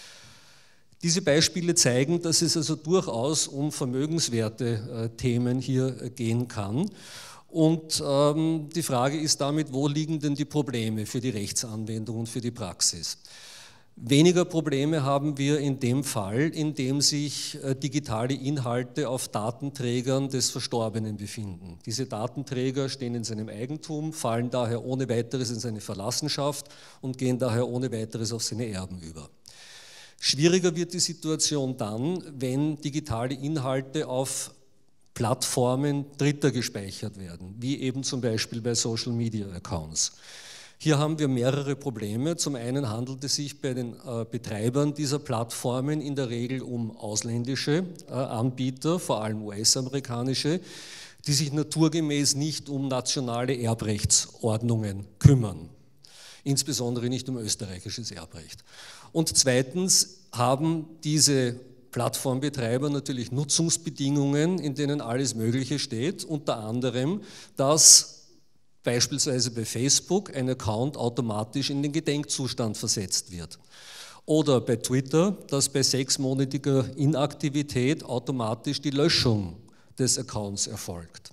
Diese Beispiele zeigen, dass es also durchaus um vermögenswerte äh, Themen hier äh, gehen kann. Und ähm, die Frage ist damit, wo liegen denn die Probleme für die Rechtsanwendung und für die Praxis? Weniger Probleme haben wir in dem Fall, in dem sich äh, digitale Inhalte auf Datenträgern des Verstorbenen befinden. Diese Datenträger stehen in seinem Eigentum, fallen daher ohne weiteres in seine Verlassenschaft und gehen daher ohne weiteres auf seine Erben über. Schwieriger wird die Situation dann, wenn digitale Inhalte auf Plattformen Dritter gespeichert werden, wie eben zum Beispiel bei Social Media Accounts. Hier haben wir mehrere Probleme. Zum einen handelt es sich bei den äh, Betreibern dieser Plattformen in der Regel um ausländische äh, Anbieter, vor allem U S-amerikanische, die sich naturgemäß nicht um nationale Erbrechtsordnungen kümmern, insbesondere nicht um österreichisches Erbrecht. Und zweitens haben diese Plattformbetreiber natürlich Nutzungsbedingungen, in denen alles Mögliche steht, unter anderem, dass beispielsweise bei Facebook ein Account automatisch in den Gedenkzustand versetzt wird. Oder bei Twitter, dass bei sechsmonatiger Inaktivität automatisch die Löschung des Accounts erfolgt.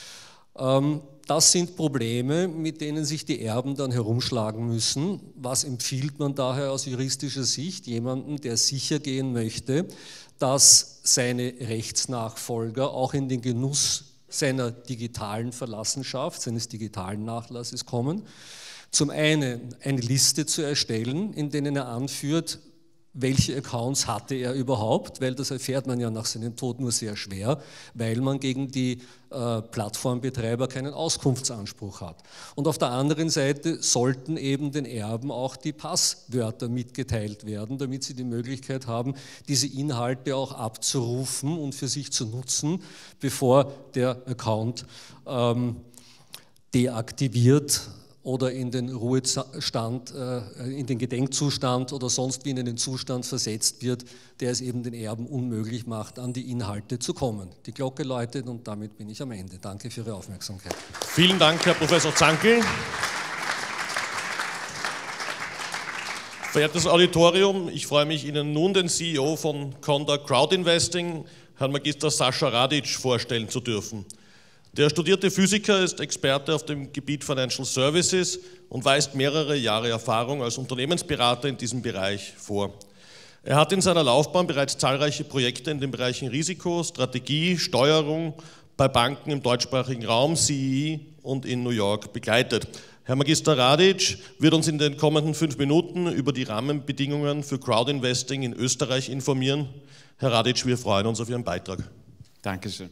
Das sind Probleme, mit denen sich die Erben dann herumschlagen müssen. Was empfiehlt man daher aus juristischer Sicht? Jemandem, der sicher gehen möchte, dass seine Rechtsnachfolger auch in den Genuss seiner digitalen Verlassenschaft, seines digitalen Nachlasses kommen. Zum einen eine Liste zu erstellen, in denen er anführt, welche Accounts hatte er überhaupt, weil das erfährt man ja nach seinem Tod nur sehr schwer, weil man gegen die äh, Plattformbetreiber keinen Auskunftsanspruch hat. Und auf der anderen Seite sollten eben den Erben auch die Passwörter mitgeteilt werden, damit sie die Möglichkeit haben, diese Inhalte auch abzurufen und für sich zu nutzen, bevor der Account ähm, deaktiviert oder in den Ruhestand, in den Gedenkzustand oder sonst wie in einen Zustand versetzt wird, der es eben den Erben unmöglich macht, an die Inhalte zu kommen. Die Glocke läutet und damit bin ich am Ende. Danke für Ihre Aufmerksamkeit. Vielen Dank, Herr Professor Zankl. Verehrtes Auditorium, ich freue mich, Ihnen nun den C E O von Conda Crowd Investing, Herrn Magister Sascha Radic, vorstellen zu dürfen. Der studierte Physiker ist Experte auf dem Gebiet Financial Services und weist mehrere Jahre Erfahrung als Unternehmensberater in diesem Bereich vor. Er hat in seiner Laufbahn bereits zahlreiche Projekte in den Bereichen Risiko, Strategie, Steuerung bei Banken im deutschsprachigen Raum, C E E und in New York begleitet. Herr Magister Radic wird uns in den kommenden fünf Minuten über die Rahmenbedingungen für Crowdinvesting in Österreich informieren. Herr Radic, wir freuen uns auf Ihren Beitrag. Dankeschön.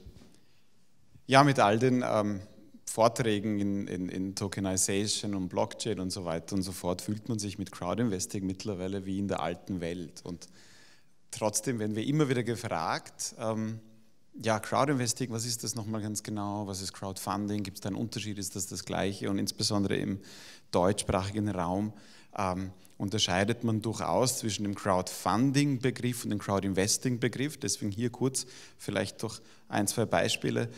Ja, mit all den ähm, Vorträgen in, in, in Tokenization und Blockchain und so weiter und so fort fühlt man sich mit Crowdinvesting mittlerweile wie in der alten Welt. Und trotzdem werden wir immer wieder gefragt, ähm, ja, Crowdinvesting, was ist das nochmal ganz genau? Was ist Crowdfunding? Gibt es da einen Unterschied? Ist das das Gleiche? Und insbesondere im deutschsprachigen Raum ähm, unterscheidet man durchaus zwischen dem Crowdfunding-Begriff und dem Crowdinvesting-Begriff. Deswegen hier kurz vielleicht doch ein, zwei Beispiele.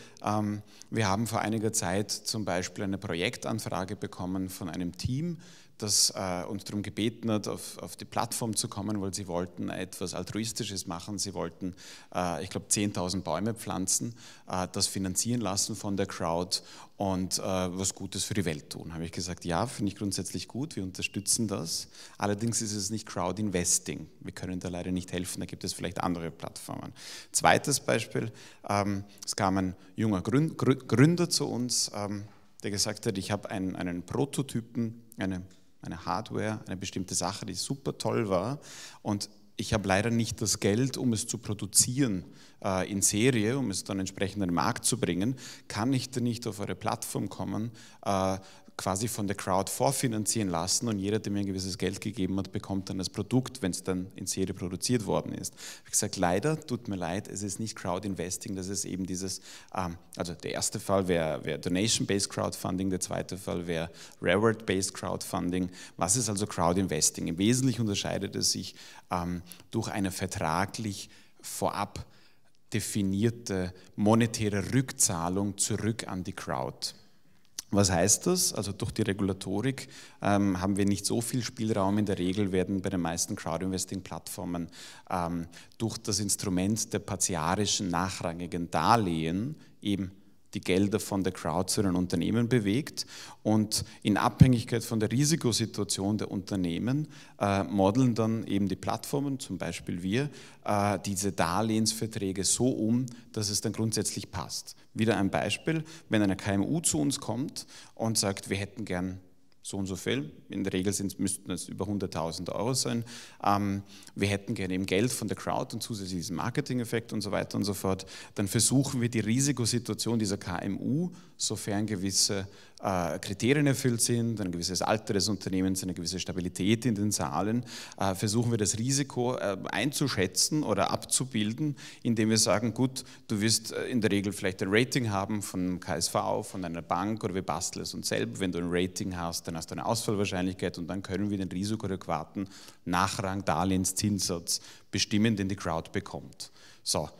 Wir haben vor einiger Zeit zum Beispiel eine Projektanfrage bekommen von einem Team, das äh, uns darum gebeten hat, auf, auf die Plattform zu kommen, weil sie wollten etwas Altruistisches machen. Sie wollten, äh, ich glaube, zehntausend Bäume pflanzen, äh, das finanzieren lassen von der Crowd und äh, was Gutes für die Welt tun. Habe ich gesagt, ja, finde ich grundsätzlich gut, wir unterstützen das. Allerdings ist es nicht Crowdinvesting. Wir können da leider nicht helfen, da gibt es vielleicht andere Plattformen. Zweites Beispiel, ähm, es kam ein junger Gründer zu uns, ähm, der gesagt hat, ich habe einen, einen Prototypen, eine eine Hardware, eine bestimmte Sache, die super toll war und ich habe leider nicht das Geld, um es zu produzieren äh, in Serie, um es dann entsprechend an den Markt zu bringen, kann ich denn nicht auf eure Plattform kommen, äh, quasi von der Crowd vorfinanzieren lassen und jeder, der mir ein gewisses Geld gegeben hat, bekommt dann das Produkt, wenn es dann in Serie produziert worden ist. Ich habe gesagt, leider, tut mir leid, es ist nicht Crowdinvesting, das ist eben dieses, ähm, also der erste Fall wäre wär Donation-Based Crowdfunding, der zweite Fall wäre Reward-Based Crowdfunding. Was ist also Crowdinvesting? Im Wesentlichen unterscheidet es sich ähm, durch eine vertraglich vorab definierte monetäre Rückzahlung zurück an die Crowd. Was heißt das? Also durch die Regulatorik ähm, haben wir nicht so viel Spielraum. In der Regel werden bei den meisten Crowdinvesting-Plattformen ähm, durch das Instrument der partiarischen nachrangigen Darlehen eben die Gelder von der Crowd zu den Unternehmen bewegt und in Abhängigkeit von der Risikosituation der Unternehmen äh, modeln dann eben die Plattformen, zum Beispiel wir, äh, diese Darlehensverträge so um, dass es dann grundsätzlich passt. Wieder ein Beispiel, wenn eine K M U zu uns kommt und sagt, wir hätten gern so und so viel, in der Regel sind, müssten es über hunderttausend Euro sein. Ähm, wir hätten gerne eben Geld von der Crowd und zusätzlich diesen Marketing-Effekt und so weiter und so fort. Dann versuchen wir die Risikosituation dieser K M U, sofern gewisse äh, Kriterien erfüllt sind, ein gewisses Alter des Unternehmens, eine gewisse Stabilität in den Zahlen, äh, versuchen wir das Risiko äh, einzuschätzen oder abzubilden, indem wir sagen, gut, du wirst äh, in der Regel vielleicht ein Rating haben von K S V, von einer Bank oder wir basteln es uns selbst. Wenn du ein Rating hast, dann hast du eine Ausfallwahrscheinlichkeit und dann können wir den risikoadäquaten Nachrang, Darlehenszinssatz bestimmen, den die Crowd bekommt. So.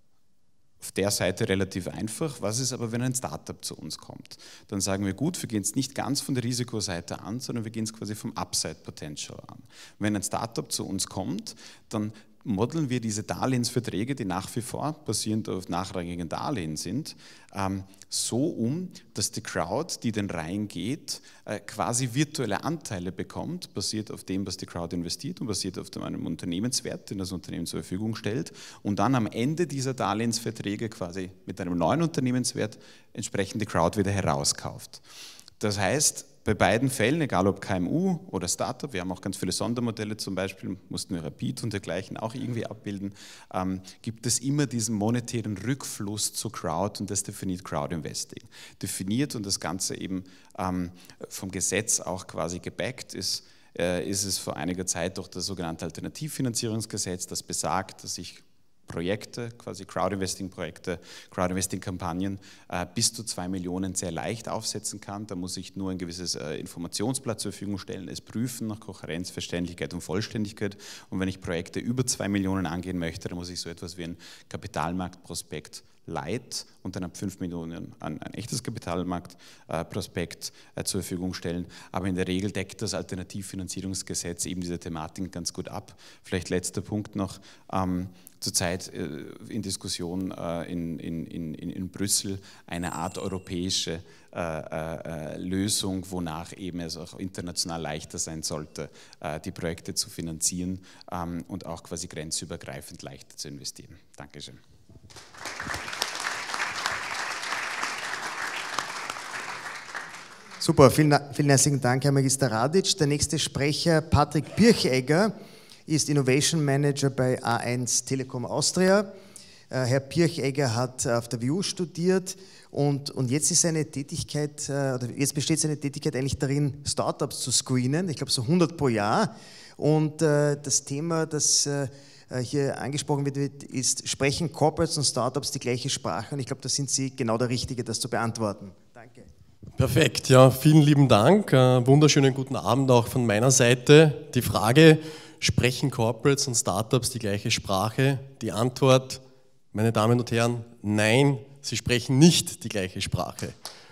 Auf der Seite relativ einfach. Was ist aber, wenn ein Startup zu uns kommt? Dann sagen wir, gut, wir gehen es nicht ganz von der Risikoseite an, sondern wir gehen es quasi vom Upside Potential an. Wenn ein Startup zu uns kommt, dann modeln wir diese Darlehensverträge, die nach wie vor basierend auf nachrangigen Darlehen sind, ähm, so um, dass die Crowd, die den reingeht, äh, quasi virtuelle Anteile bekommt, basiert auf dem, was die Crowd investiert und basiert auf dem, einem Unternehmenswert, den das Unternehmen zur Verfügung stellt und dann am Ende dieser Darlehensverträge quasi mit einem neuen Unternehmenswert entsprechend die Crowd wieder herauskauft. Das heißt, bei beiden Fällen, egal ob K M U oder Startup, wir haben auch ganz viele Sondermodelle, zum Beispiel mussten wir Rapid und dergleichen auch irgendwie abbilden, ähm, gibt es immer diesen monetären Rückfluss zur Crowd und das definiert Crowd Investing. Definiert und das Ganze eben ähm, vom Gesetz auch quasi gebackt ist, äh, ist es vor einiger Zeit durch das sogenannte Alternativfinanzierungsgesetz, das besagt, dass ich Projekte, quasi Crowd-Investing-Projekte, Crowd-Investing-Kampagnen äh, bis zu zwei Millionen sehr leicht aufsetzen kann. Da muss ich nur ein gewisses äh, Informationsblatt zur Verfügung stellen, es prüfen nach Kohärenz, Verständlichkeit und Vollständigkeit. Und wenn ich Projekte über zwei Millionen angehen möchte, dann muss ich so etwas wie ein Kapitalmarktprospekt Light und dann ab fünf Millionen ein, ein echtes Kapitalmarktprospekt äh, äh, zur Verfügung stellen. Aber in der Regel deckt das Alternativfinanzierungsgesetz eben diese Thematik ganz gut ab. Vielleicht letzter Punkt noch. Ähm, zurzeit äh, in Diskussion äh, in, in, in, in Brüssel eine Art europäische äh, äh, Lösung, wonach eben es auch international leichter sein sollte, äh, die Projekte zu finanzieren ähm, und auch quasi grenzübergreifend leichter zu investieren. Dankeschön. Super, vielen, vielen herzlichen Dank, Herr Magister Radic. Der nächste Sprecher, Patrick Pirchegger, ist Innovation Manager bei A eins Telekom Austria. Herr Pirchegger hat auf der W U studiert und, und jetzt ist seine Tätigkeit, oder jetzt besteht seine Tätigkeit eigentlich darin, Startups zu screenen, ich glaube so hundert pro Jahr. Und äh, das Thema, das äh, hier angesprochen wird, ist, sprechen Corporates und Startups die gleiche Sprache? Und ich glaube, da sind Sie genau der Richtige, das zu beantworten. Danke. Perfekt, ja, vielen lieben Dank. Äh, wunderschönen guten Abend auch von meiner Seite. Die Frage, sprechen Corporates und Startups die gleiche Sprache? Die Antwort, meine Damen und Herren, nein, sie sprechen nicht die gleiche Sprache.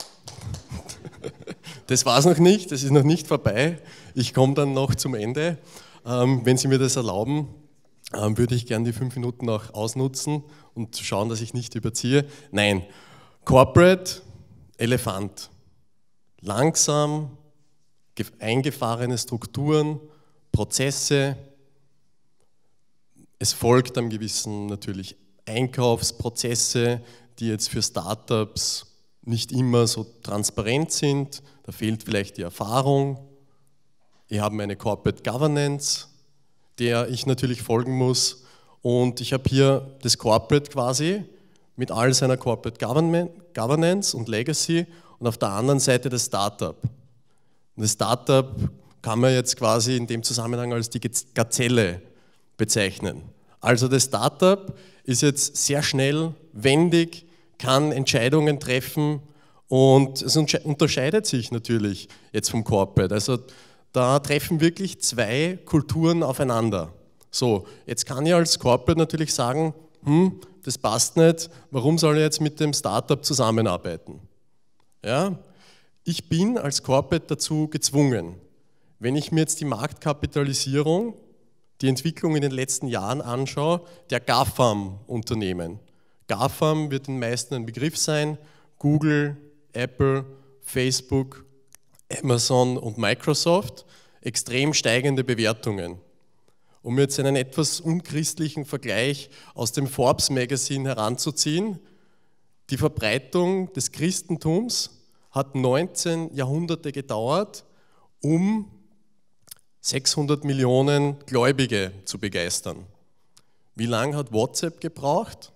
Das war es noch nicht, das ist noch nicht vorbei. Ich komme dann noch zum Ende. Ähm, wenn Sie mir das erlauben, ähm, würde ich gerne die fünf Minuten auch ausnutzen und schauen, dass ich nicht überziehe. Nein, Corporate, Elefant. Langsam, eingefahrene Strukturen, Prozesse. Es folgt einem gewissen natürlich Einkaufsprozesse, die jetzt für Startups nicht immer so transparent sind. Da fehlt vielleicht die Erfahrung. Wir haben eine Corporate Governance, der ich natürlich folgen muss. Und ich habe hier das Corporate quasi mit all seiner Corporate Governance und Legacy und auf der anderen Seite das Startup. Und das Startup kann man jetzt quasi in dem Zusammenhang als die Gazelle bezeichnen. Also das Startup ist jetzt sehr schnell, wendig, kann Entscheidungen treffen und es unterscheidet sich natürlich jetzt vom Corporate. Also da treffen wirklich zwei Kulturen aufeinander. So, jetzt kann ich als Corporate natürlich sagen, hm, das passt nicht, warum soll ich jetzt mit dem Startup zusammenarbeiten? Ja, ich bin als Corporate dazu gezwungen. Wenn ich mir jetzt die Marktkapitalisierung, die Entwicklung in den letzten Jahren anschaue, der GAFAM-Unternehmen. GAFAM wird den meisten ein Begriff sein, Google, Apple, Facebook, Amazon und Microsoft extrem steigende Bewertungen. Um jetzt einen etwas unchristlichen Vergleich aus dem Forbes Magazine heranzuziehen, die Verbreitung des Christentums hat neunzehn Jahrhunderte gedauert, um sechshundert Millionen Gläubige zu begeistern. Wie lange hat WhatsApp gebraucht?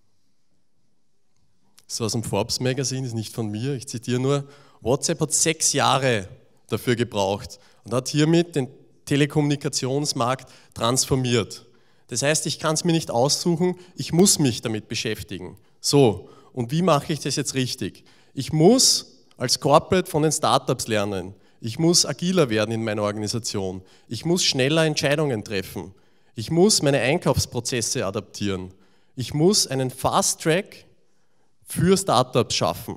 Das ist aus dem Forbes Magazine, ist nicht von mir, ich zitiere nur. WhatsApp hat sechs Jahre dafür gebraucht und hat hiermit den Telekommunikationsmarkt transformiert. Das heißt, ich kann es mir nicht aussuchen, ich muss mich damit beschäftigen. So, und wie mache ich das jetzt richtig? Ich muss als Corporate von den Startups lernen. Ich muss agiler werden in meiner Organisation. Ich muss schneller Entscheidungen treffen. Ich muss meine Einkaufsprozesse adaptieren. Ich muss einen Fast Track für Startups schaffen.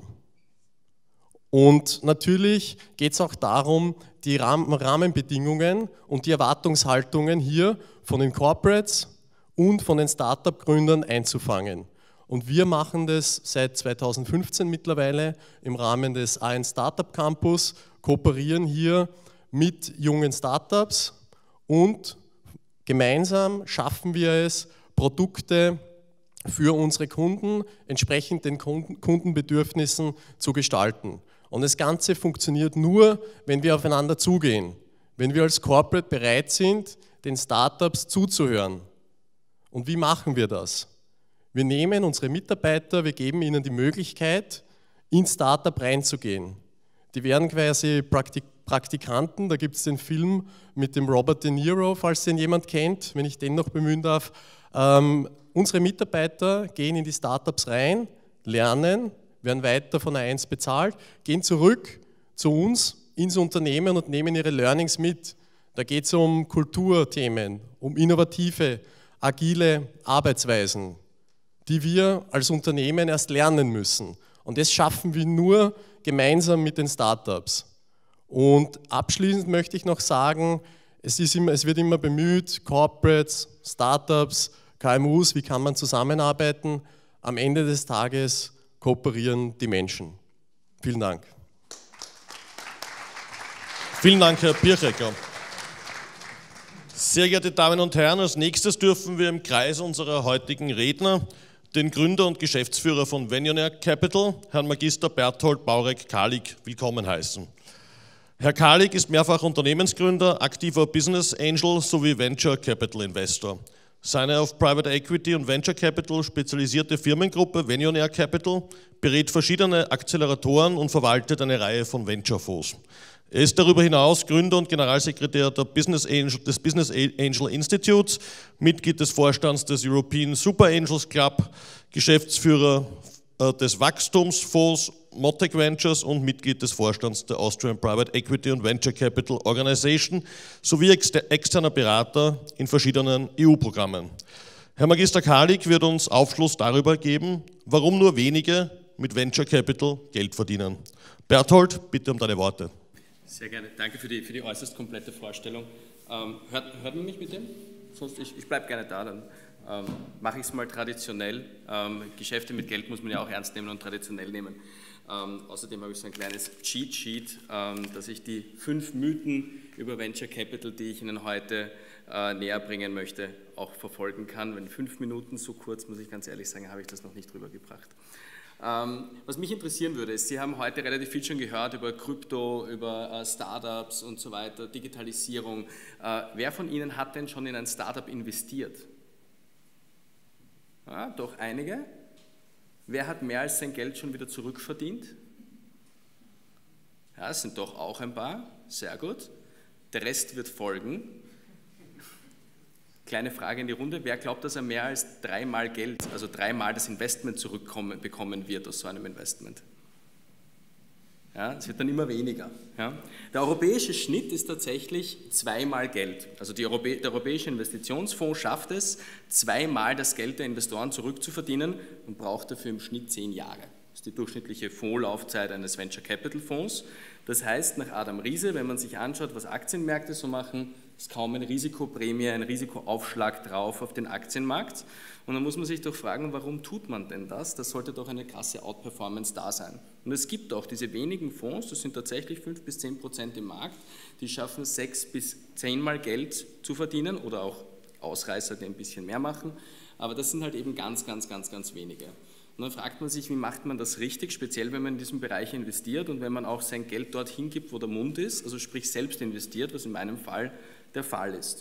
Und natürlich geht es auch darum, die Rahmenbedingungen und die Erwartungshaltungen hier von den Corporates und von den Startup-Gründern einzufangen. Und wir machen das seit zweitausendfünfzehn mittlerweile im Rahmen des A eins Startup Campus, kooperieren hier mit jungen Startups und gemeinsam schaffen wir es, Produkte für unsere Kunden entsprechend den Kundenbedürfnissen zu gestalten. Und das Ganze funktioniert nur, wenn wir aufeinander zugehen, wenn wir als Corporate bereit sind, den Startups zuzuhören. Und wie machen wir das? Wir nehmen unsere Mitarbeiter, wir geben ihnen die Möglichkeit, ins Startup reinzugehen. Die werden quasi Praktik Praktikanten, da gibt es den Film mit dem Robert De Niro, falls den jemand kennt, wenn ich den noch bemühen darf. Ähm, unsere Mitarbeiter gehen in die Startups rein, lernen, werden weiter von A eins bezahlt, gehen zurück zu uns ins Unternehmen und nehmen ihre Learnings mit. Da geht es um Kulturthemen, um innovative, agile Arbeitsweisen, die wir als Unternehmen erst lernen müssen. Und das schaffen wir nur gemeinsam mit den Startups. Und abschließend möchte ich noch sagen, es, ist immer, es wird immer bemüht, Corporates, Startups, K M Us, wie kann man zusammenarbeiten? Am Ende des Tages kooperieren die Menschen. Vielen Dank. Vielen Dank, Herr Pirchecker. Sehr geehrte Damen und Herren, als nächstes dürfen wir im Kreis unserer heutigen Redner den Gründer und Geschäftsführer von Venunaire Capital, Herrn Magister Berthold Baurek-Karlik, willkommen heißen. Herr Karlik ist mehrfach Unternehmensgründer, aktiver Business Angel sowie Venture Capital Investor. Seine auf Private Equity und Venture Capital spezialisierte Firmengruppe Venunaire Capital berät verschiedene Acceleratoren und verwaltet eine Reihe von Venture-Fonds. Er ist darüber hinaus Gründer und Generalsekretär der Business Angel, des Business Angel Institutes, Mitglied des Vorstands des European Super Angels Club, Geschäftsführer des Wachstumsfonds Motec Ventures und Mitglied des Vorstands der Austrian Private Equity und Venture Capital Organization sowie externer Berater in verschiedenen E U-Programmen. Herr Magister Karlik wird uns Aufschluss darüber geben, warum nur wenige mit Venture Capital Geld verdienen. Berthold, bitte um deine Worte. Sehr gerne. Danke für die, für die äußerst komplette Vorstellung. Ähm, hört, hört man mich mit dem? Sonst, ich, ich bleibe gerne da, dann ähm, mache ich es mal traditionell. Ähm, Geschäfte mit Geld muss man ja auch ernst nehmen und traditionell nehmen. Ähm, außerdem habe ich so ein kleines Cheat Sheet, ähm, dass ich die fünf Mythen über Venture Capital, die ich Ihnen heute äh, näher bringen möchte, auch verfolgen kann. Wenn fünf Minuten so kurz, muss ich ganz ehrlich sagen, habe ich das noch nicht rübergebracht. Ähm, was mich interessieren würde, ist, Sie haben heute relativ viel schon gehört über Krypto, über äh, Startups und so weiter, Digitalisierung. Äh, wer von Ihnen hat denn schon in ein Startup investiert? Ja, doch einige. Wer hat mehr als sein Geld schon wieder zurückverdient? Ja, es sind doch auch ein paar. Sehr gut. Der Rest wird folgen. Kleine Frage in die Runde. Wer glaubt, dass er mehr als dreimal Geld, also dreimal das Investment zurückbekommen wird aus so einem Investment? Ja, es wird dann immer weniger. Ja. Der europäische Schnitt ist tatsächlich zweimal Geld. Also die Europä der Europäische Investitionsfonds schafft es, zweimal das Geld der Investoren zurückzuverdienen und braucht dafür im Schnitt zehn Jahre. Das ist die durchschnittliche Fondslaufzeit eines Venture Capital Fonds. Das heißt, nach Adam Riese, wenn man sich anschaut, was Aktienmärkte so machen, ist kaum eine Risikoprämie, ein Risikoaufschlag drauf auf den Aktienmarkt. Und dann muss man sich doch fragen, warum tut man denn das? Das sollte doch eine krasse Outperformance da sein. Und es gibt auch diese wenigen Fonds, das sind tatsächlich fünf bis zehn Prozent im Markt, die schaffen sechs bis zehn Mal Geld zu verdienen oder auch Ausreißer, die ein bisschen mehr machen. Aber das sind halt eben ganz, ganz, ganz, ganz wenige. Und dann fragt man sich, wie macht man das richtig, speziell wenn man in diesem Bereich investiert und wenn man auch sein Geld dorthin gibt, wo der Mund ist, also sprich selbst investiert, was in meinem Fall der Fall ist.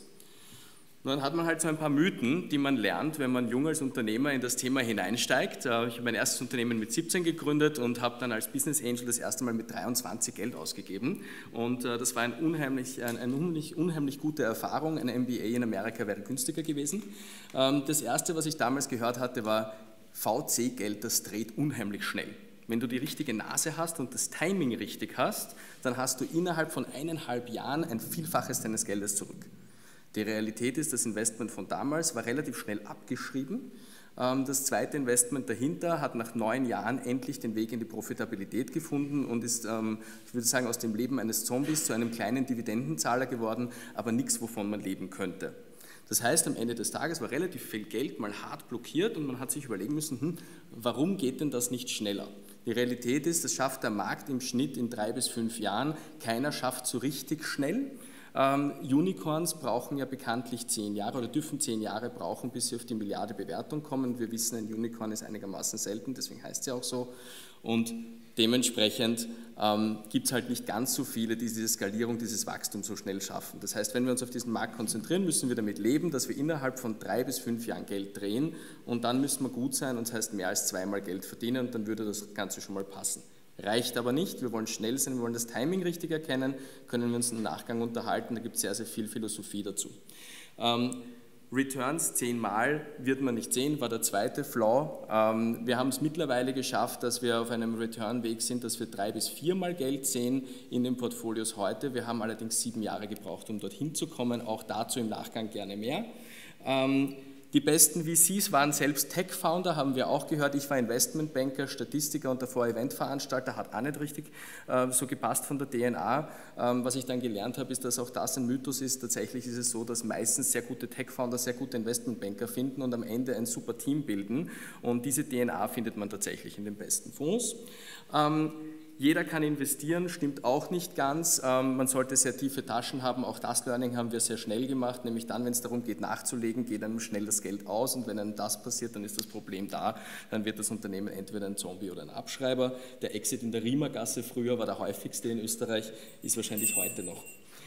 Und dann hat man halt so ein paar Mythen, die man lernt, wenn man jung als Unternehmer in das Thema hineinsteigt. Ich habe mein erstes Unternehmen mit siebzehn gegründet und habe dann als Business Angel das erste Mal mit dreiundzwanzig Geld ausgegeben. Und das war ein unheimlich, eine unheimlich, unheimlich gute Erfahrung. Ein M B A in Amerika wäre günstiger gewesen. Das erste, was ich damals gehört hatte, war, V C-Geld, das dreht unheimlich schnell. Wenn du die richtige Nase hast und das Timing richtig hast, dann hast du innerhalb von eineinhalb Jahren ein Vielfaches deines Geldes zurück. Die Realität ist, das Investment von damals war relativ schnell abgeschrieben. Das zweite Investment dahinter hat nach neun Jahren endlich den Weg in die Profitabilität gefunden und ist, ich würde sagen, aus dem Leben eines Zombies zu einem kleinen Dividendenzahler geworden, aber nichts, wovon man leben könnte. Das heißt, am Ende des Tages war relativ viel Geld mal hart blockiert und man hat sich überlegen müssen, hm, warum geht denn das nicht schneller? Die Realität ist, das schafft der Markt im Schnitt in drei bis fünf Jahren. Keiner schafft so richtig schnell. Ähm, Unicorns brauchen ja bekanntlich zehn Jahre oder dürfen zehn Jahre brauchen, bis sie auf die Milliarde Bewertung kommen. Wir wissen, ein Unicorn ist einigermaßen selten, deswegen heißt es ja auch so. Und dementsprechend ähm, gibt es halt nicht ganz so viele, die diese Skalierung, dieses Wachstum so schnell schaffen. Das heißt, wenn wir uns auf diesen Markt konzentrieren, müssen wir damit leben, dass wir innerhalb von drei bis fünf Jahren Geld drehen und dann müssen wir gut sein und das heißt mehr als zweimal Geld verdienen und dann würde das Ganze schon mal passen. Reicht aber nicht, wir wollen schnell sein, wir wollen das Timing richtig erkennen, können wir uns im Nachgang unterhalten, da gibt es sehr, sehr viel Philosophie dazu. Ähm, Returns zehnmal wird man nicht sehen, war der zweite Flaw. Ähm, wir haben es mittlerweile geschafft, dass wir auf einem Return-Weg sind, dass wir drei bis viermal Geld sehen in den Portfolios heute. Wir haben allerdings sieben Jahre gebraucht, um dorthin zu kommen, auch dazu im Nachgang gerne mehr. Ähm, Die besten V Cs waren selbst Tech-Founder, haben wir auch gehört. Ich war Investmentbanker, Statistiker und davor Eventveranstalter, hat auch nicht richtig äh, so gepasst von der D N A. Ähm, was ich dann gelernt habe, ist, dass auch das ein Mythos ist. Tatsächlich ist es so, dass meistens sehr gute Tech-Founder sehr gute Investmentbanker finden und am Ende ein super Team bilden. Und diese D N A findet man tatsächlich in den besten Fonds. Ähm, Jeder kann investieren, stimmt auch nicht ganz. Man sollte sehr tiefe Taschen haben, auch das Learning haben wir sehr schnell gemacht, nämlich dann, wenn es darum geht nachzulegen, geht einem schnell das Geld aus und wenn einem das passiert, dann ist das Problem da, dann wird das Unternehmen entweder ein Zombie oder ein Abschreiber. Der Exit in der Riemergasse früher war der häufigste in Österreich, ist wahrscheinlich heute noch.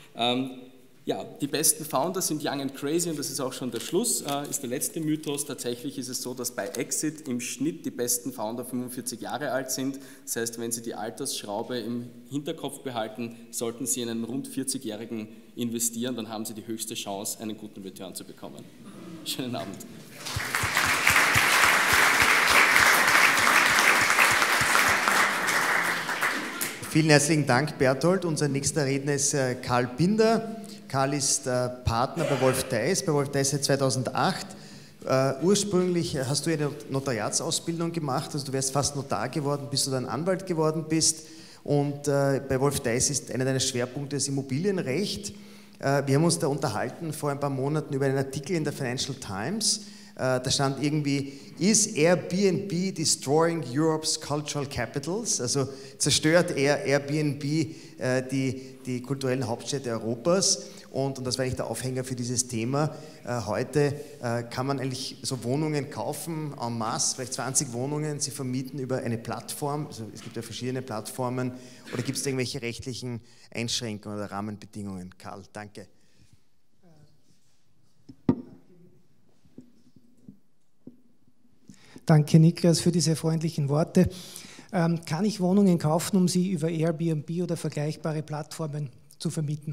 Ja, die besten Founder sind young and crazy und das ist auch schon der Schluss, äh, ist der letzte Mythos. Tatsächlich ist es so, dass bei Exit im Schnitt die besten Founder fünfundvierzig Jahre alt sind. Das heißt, wenn Sie die Altersschraube im Hinterkopf behalten, sollten Sie in einen rund vierzigjährigen investieren, dann haben Sie die höchste Chance, einen guten Return zu bekommen. Schönen Abend. Vielen herzlichen Dank, Berthold. Unser nächster Redner ist Karl Binder. Karl ist äh, Partner bei Wolf Theiss, bei Wolf Theiss seit zweitausendacht. Äh, ursprünglich hast du eine Notariatsausbildung gemacht, also du wärst fast Notar geworden, bis du dann Anwalt geworden bist. Und äh, bei Wolf Theiss ist einer deiner Schwerpunkte das Immobilienrecht. Äh, wir haben uns da unterhalten vor ein paar Monaten über einen Artikel in der Financial Times. Äh, da stand irgendwie, is Airbnb destroying Europe's cultural capitals? Also zerstört Airbnb äh, die, die kulturellen Hauptstädte Europas? Und, und das war eigentlich der Aufhänger für dieses Thema. Äh, heute äh, kann man eigentlich so Wohnungen kaufen, en masse, vielleicht zwanzig Wohnungen, sie vermieten über eine Plattform, also es gibt ja verschiedene Plattformen, oder gibt es irgendwelche rechtlichen Einschränkungen oder Rahmenbedingungen? Karl, danke. Danke, Niklas, für diese freundlichen Worte. Ähm, kann ich Wohnungen kaufen, um sie über Airbnb oder vergleichbare Plattformen zu vermieten?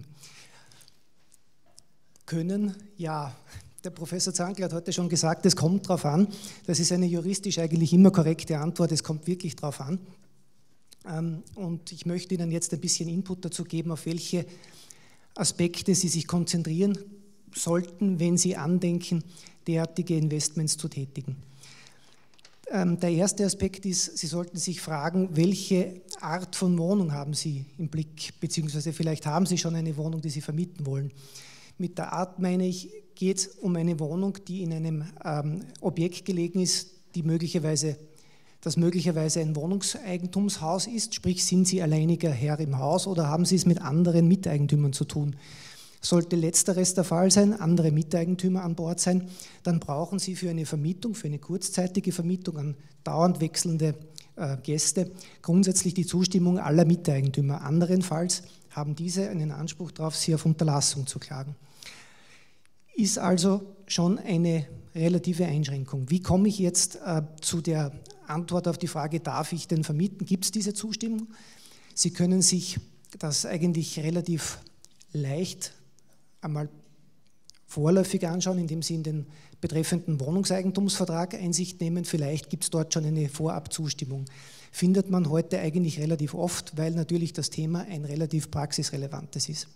Können, ja. Der Professor Zankl hat heute schon gesagt, es kommt darauf an. Das ist eine juristisch eigentlich immer korrekte Antwort, es kommt wirklich darauf an. Ähm, und ich möchte Ihnen jetzt ein bisschen Input dazu geben, auf welche Aspekte Sie sich konzentrieren sollten, wenn Sie andenken, derartige Investments zu tätigen. Der erste Aspekt ist, Sie sollten sich fragen, welche Art von Wohnung haben Sie im Blick, beziehungsweise vielleicht haben Sie schon eine Wohnung, die Sie vermieten wollen. Mit der Art meine ich, geht es um eine Wohnung, die in einem ähm, Objekt gelegen ist, die möglicherweise, das möglicherweise ein Wohnungseigentumshaus ist, sprich sind Sie alleiniger Herr im Haus oder haben Sie es mit anderen Miteigentümern zu tun. Sollte letzteres der Fall sein, andere Miteigentümer an Bord sein, dann brauchen Sie für eine Vermietung, für eine kurzzeitige Vermietung an dauernd wechselnde äh, Gäste grundsätzlich die Zustimmung aller Miteigentümer. Anderenfalls haben diese einen Anspruch darauf, Sie auf Unterlassung zu klagen. Ist also schon eine relative Einschränkung. Wie komme ich jetzt äh, zu der Antwort auf die Frage, darf ich denn vermieten? Gibt es diese Zustimmung? Sie können sich das eigentlich relativ leicht einmal vorläufig anschauen, indem Sie in den betreffenden Wohnungseigentumsvertrag Einsicht nehmen. Vielleicht gibt es dort schon eine Vorabzustimmung. Findet man heute eigentlich relativ oft, weil natürlich das Thema ein relativ praxisrelevantes ist.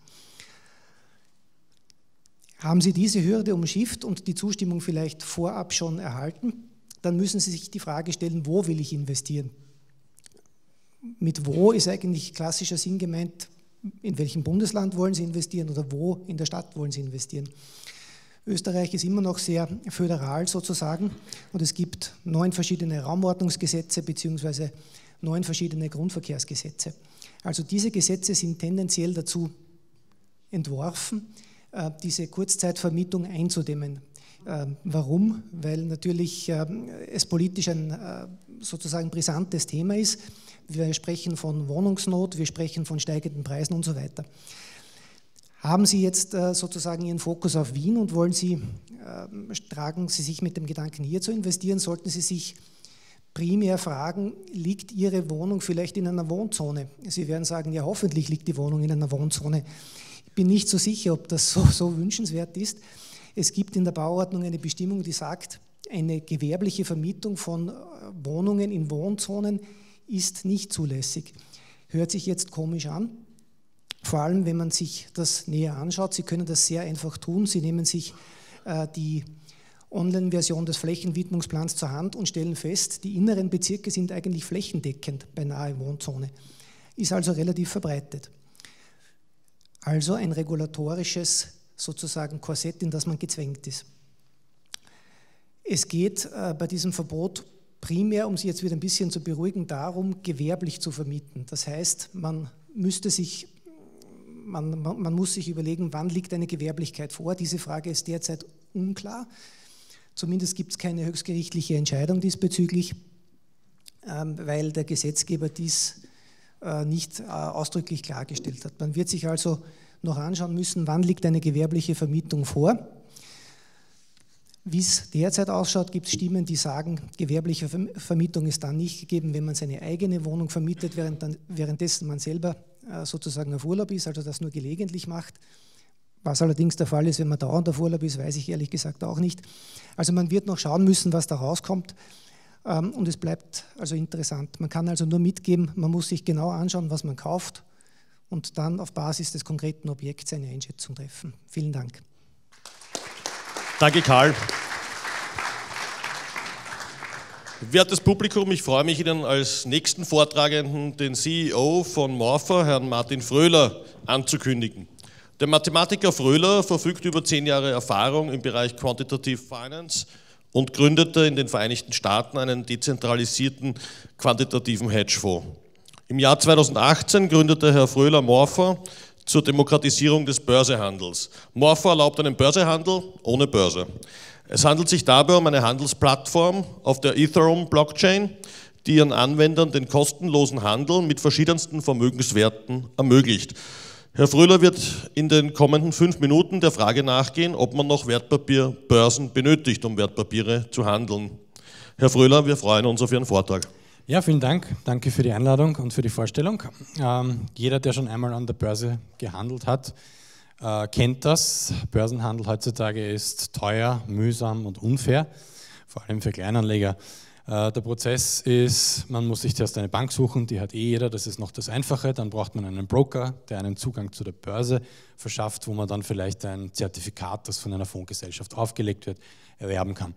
Haben Sie diese Hürde umschifft und die Zustimmung vielleicht vorab schon erhalten, dann müssen Sie sich die Frage stellen, wo will ich investieren? Mit wo ist eigentlich klassischer Sinn gemeint, in welchem Bundesland wollen Sie investieren oder wo in der Stadt wollen Sie investieren? Österreich ist immer noch sehr föderal sozusagen und es gibt neun verschiedene Raumordnungsgesetze bzw. neun verschiedene Grundverkehrsgesetze. Also diese Gesetze sind tendenziell dazu entworfen, diese Kurzzeitvermietung einzudämmen. Warum? Weil natürlich es politisch ein sozusagen brisantes Thema ist. Wir sprechen von Wohnungsnot, wir sprechen von steigenden Preisen und so weiter. Haben Sie jetzt sozusagen Ihren Fokus auf Wien und wollen Sie, tragen Sie sich mit dem Gedanken, hier zu investieren, sollten Sie sich primär fragen, liegt Ihre Wohnung vielleicht in einer Wohnzone? Sie werden sagen, ja, hoffentlich liegt die Wohnung in einer Wohnzone. Ich bin nicht so sicher, ob das so, so wünschenswert ist. Es gibt in der Bauordnung eine Bestimmung, die sagt, eine gewerbliche Vermietung von Wohnungen in Wohnzonen ist nicht zulässig. Hört sich jetzt komisch an, vor allem wenn man sich das näher anschaut. Sie können das sehr einfach tun. Sie nehmen sich äh, die Online-Version des Flächenwidmungsplans zur Hand und stellen fest, die inneren Bezirke sind eigentlich flächendeckend bei nahe Wohnzone. Ist also relativ verbreitet. Also ein regulatorisches sozusagen Korsett, in das man gezwängt ist. Es geht äh, bei diesem Verbot primär, um Sie jetzt wieder ein bisschen zu beruhigen, darum, gewerblich zu vermieten. Das heißt, man müsste sich, man, man, man muss sich überlegen, wann liegt eine Gewerblichkeit vor. Diese Frage ist derzeit unklar. Zumindest gibt es keine höchstgerichtliche Entscheidung diesbezüglich, ähm, weil der Gesetzgeber dies äh, nicht äh, ausdrücklich klargestellt hat. Man wird sich also noch anschauen müssen, wann liegt eine gewerbliche Vermietung vor. Wie es derzeit ausschaut, gibt es Stimmen, die sagen, gewerbliche Vermietung ist dann nicht gegeben, wenn man seine eigene Wohnung vermietet, während dann, währenddessen man selber äh, sozusagen auf Urlaub ist, also das nur gelegentlich macht. Was allerdings der Fall ist, wenn man dauernd auf Urlaub ist, weiß ich ehrlich gesagt auch nicht. Also man wird noch schauen müssen, was da rauskommt. Ähm, und es bleibt also interessant. Man kann also nur mitgeben, man muss sich genau anschauen, was man kauft und dann auf Basis des konkreten Objekts eine Einschätzung treffen. Vielen Dank. Danke, Karl. Wertes Publikum, ich freue mich, Ihnen als nächsten Vortragenden den C E O von Morpha, Herrn Martin Fröhler, anzukündigen. Der Mathematiker Fröhler verfügt über zehn Jahre Erfahrung im Bereich Quantitative Finance und gründete in den Vereinigten Staaten einen dezentralisierten quantitativen Hedgefonds. Im Jahr zweitausendachtzehn gründete Herr Fröhler Morpha zur Demokratisierung des Börsehandels. Morpha erlaubt einen Börsehandel ohne Börse. Es handelt sich dabei um eine Handelsplattform auf der Ethereum-Blockchain, die ihren Anwendern den kostenlosen Handel mit verschiedensten Vermögenswerten ermöglicht. Herr Fröhler wird in den kommenden fünf Minuten der Frage nachgehen, ob man noch Wertpapierbörsen benötigt, um Wertpapiere zu handeln. Herr Fröhler, wir freuen uns auf Ihren Vortrag. Ja, vielen Dank. Danke für die Einladung und für die Vorstellung. Ähm, jeder, der schon einmal an der Börse gehandelt hat, äh, kennt das. Börsenhandel heutzutage ist teuer, mühsam und unfair, vor allem für Kleinanleger. Äh, der Prozess ist, man muss sich zuerst eine Bank suchen, die hat eh jeder, das ist noch das Einfache. Dann braucht man einen Broker, der einen Zugang zu der Börse verschafft, wo man dann vielleicht ein Zertifikat, das von einer Fondsgesellschaft aufgelegt wird, erwerben kann.